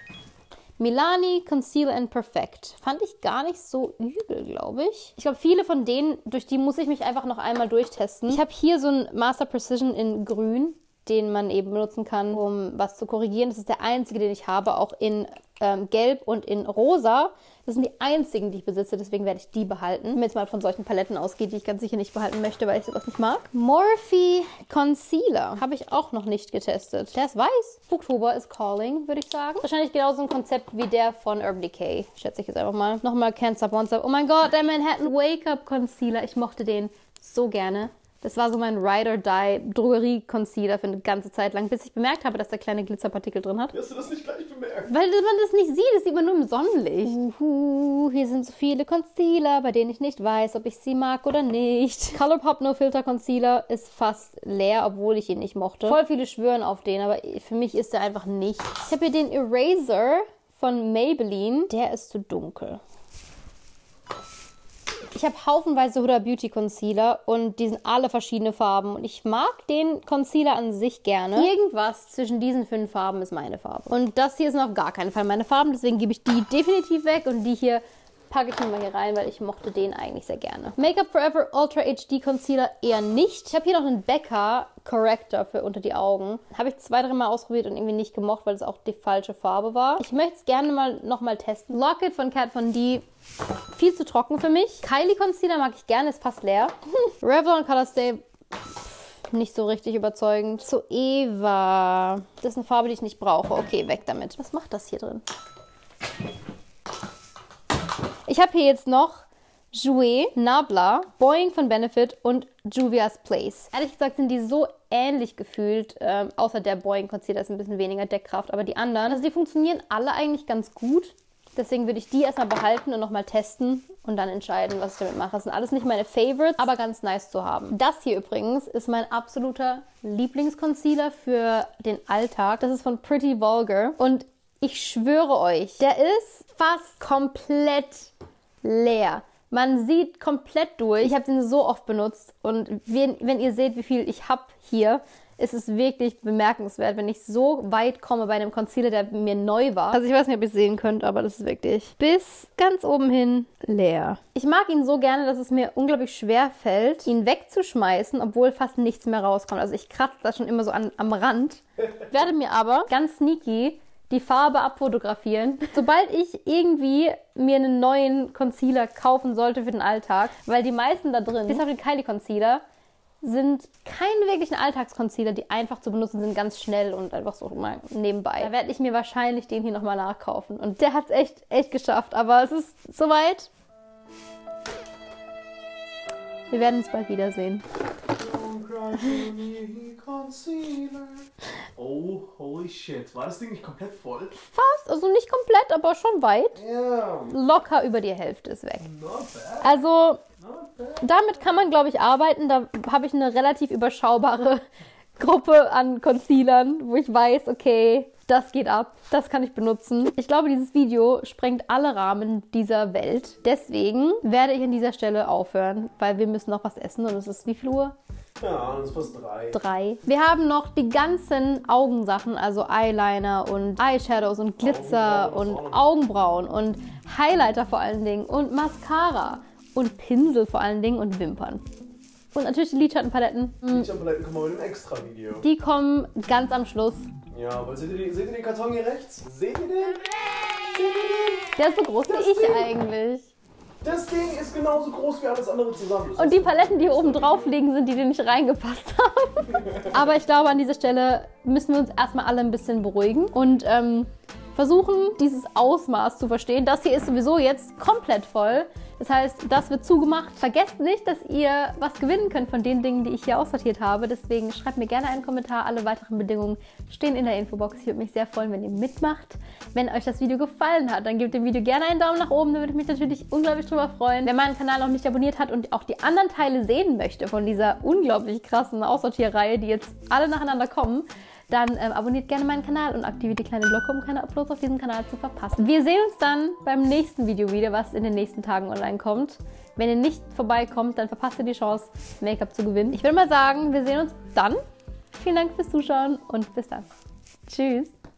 Milani Conceal and Perfect. Fand ich gar nicht so übel, glaube ich. Ich glaube, viele von denen, durch die muss ich mich einfach noch einmal durchtesten. Ich habe hier so einen Master Precision in grün, den man eben benutzen kann, um was zu korrigieren. Das ist der einzige, den ich habe, auch in gelb und in rosa. Das sind die einzigen, die ich besitze, deswegen werde ich die behalten. Wenn man jetzt mal von solchen Paletten ausgeht, die ich ganz sicher nicht behalten möchte, weil ich sowas nicht mag. Morphe Concealer habe ich auch noch nicht getestet. Der ist weiß. Oktober is calling, würde ich sagen. Wahrscheinlich genauso ein Konzept wie der von Urban Decay. Schätze ich jetzt einfach mal. Nochmal Can't Stop, Won't Stop. Oh mein Gott, der Manhattan Wake Up Concealer. Ich mochte den so gerne. Das war so mein Ride or Die Drogerie-Concealer für eine ganze Zeit lang, bis ich bemerkt habe, dass da kleine Glitzerpartikel drin hat. Wie hast du das nicht gleich bemerkt? Weil man das nicht sieht, das sieht man nur im Sonnenlicht. Hier sind so viele Concealer, bei denen ich nicht weiß, ob ich sie mag oder nicht. Colourpop No Filter Concealer ist fast leer, obwohl ich ihn nicht mochte. Voll viele schwören auf den, aber für mich ist der einfach nichts. Ich habe hier den Eraser von Maybelline. Der ist zu dunkel. Ich habe haufenweise Huda Beauty Concealer und die sind alle verschiedene Farben. Und ich mag den Concealer an sich gerne. Irgendwas zwischen diesen 5 Farben ist meine Farbe. Und das hier sind auf gar keinen Fall meine Farben. Deswegen gebe ich die definitiv weg. Und die hier packe ich mir mal hier rein, weil ich mochte den eigentlich sehr gerne. Make-up Forever Ultra HD Concealer eher nicht. Ich habe hier noch einen Becca Corrector für unter die Augen. Habe ich 2-3 Mal ausprobiert und irgendwie nicht gemocht, weil es auch die falsche Farbe war. Ich möchte es gerne nochmal testen. Lock-It von Kat Von D. Viel zu trocken für mich. Kylie Concealer mag ich gerne, ist fast leer. Revlon Color Stay nicht so richtig überzeugend. Zoeva. Das ist eine Farbe, die ich nicht brauche. Okay, weg damit. Was macht das hier drin? Ich habe hier jetzt noch Jouer, Nabla, Boeing von Benefit und Juvia's Place. Ehrlich gesagt sind die so ähnlich gefühlt, außer der Boeing Concealer ist ein bisschen weniger Deckkraft, aber die anderen, also die funktionieren alle eigentlich ganz gut. Deswegen würde ich die erstmal behalten und nochmal testen und dann entscheiden, was ich damit mache. Das sind alles nicht meine Favorites, aber ganz nice zu haben. Das hier übrigens ist mein absoluter Lieblingsconcealer für den Alltag. Das ist von Pretty Vulgar und ich schwöre euch, der ist fast komplett leer. Man sieht komplett durch. Ich habe den so oft benutzt und wenn ihr seht, wie viel ich habe hier, ist es wirklich bemerkenswert, wenn ich so weit komme bei einem Concealer, der mir neu war. Also ich weiß nicht, ob ihr es sehen könnt, aber das ist wirklich bis ganz oben hin leer. Ich mag ihn so gerne, dass es mir unglaublich schwer fällt, ihn wegzuschmeißen, obwohl fast nichts mehr rauskommt. Also ich kratze da schon immer so am Rand. Werde mir aber ganz sneaky die Farbe abfotografieren, sobald ich irgendwie mir einen neuen Concealer kaufen sollte für den Alltag, weil die meisten da drin, bis auf den Kylie Concealer, sind keine wirklichen Alltagsconcealer, die einfach zu benutzen sind, ganz schnell und einfach so mal nebenbei. Da werde ich mir wahrscheinlich den hier nochmal nachkaufen. Und der hat es echt geschafft, aber es ist soweit. Wir werden uns bald wiedersehen. Oh, holy shit. War das Ding nicht komplett voll? Fast, also nicht komplett, aber schon weit. Yeah. Locker über die Hälfte ist weg. Not bad. Also, Not bad. damit kann man, glaube ich, arbeiten. Da habe ich eine relativ überschaubare Gruppe an Concealern, wo ich weiß, okay, das geht ab, das kann ich benutzen. Ich glaube, dieses Video sprengt alle Rahmen dieser Welt. Deswegen werde ich an dieser Stelle aufhören, weil wir müssen noch was essen und es ist wie viel Uhr? Ja, das ist fast 3. 3. Wir haben noch die ganzen Augensachen, also Eyeliner und Eyeshadows und Glitzer und Augenbrauen und Highlighter vor allen Dingen und Mascara und Pinsel vor allen Dingen und Wimpern. Und natürlich die Lidschattenpaletten. Lidschattenpaletten kommen aber in einem extra Video. Die kommen ganz am Schluss. Ja, aber seht ihr den Karton hier rechts? Seht ihr den? Der ist so groß wie ich eigentlich. Das Ding ist genauso groß wie alles andere zusammen. Und die Paletten, die hier oben drauf liegen, sind die, die nicht reingepasst haben. Aber ich glaube, an dieser Stelle müssen wir uns erstmal alle ein bisschen beruhigen und versuchen, dieses Ausmaß zu verstehen. Das hier ist sowieso jetzt komplett voll. Das heißt, das wird zugemacht. Vergesst nicht, dass ihr was gewinnen könnt von den Dingen, die ich hier aussortiert habe. Deswegen schreibt mir gerne einen Kommentar. Alle weiteren Bedingungen stehen in der Infobox. Ich würde mich sehr freuen, wenn ihr mitmacht. Wenn euch das Video gefallen hat, dann gebt dem Video gerne einen Daumen nach oben. Da würde ich mich natürlich unglaublich drüber freuen. Wenn meinen Kanal noch nicht abonniert hat und auch die anderen Teile sehen möchte von dieser unglaublich krassen Aussortierreihe, die jetzt alle nacheinander kommen, dann abonniert gerne meinen Kanal und aktiviert die kleine Glocke, um keine Uploads auf diesem Kanal zu verpassen. Wir sehen uns dann beim nächsten Video wieder, was in den nächsten Tagen online kommt. Wenn ihr nicht vorbeikommt, dann verpasst ihr die Chance, Make-up zu gewinnen. Ich würde mal sagen, wir sehen uns dann. Vielen Dank fürs Zuschauen und bis dann. Tschüss.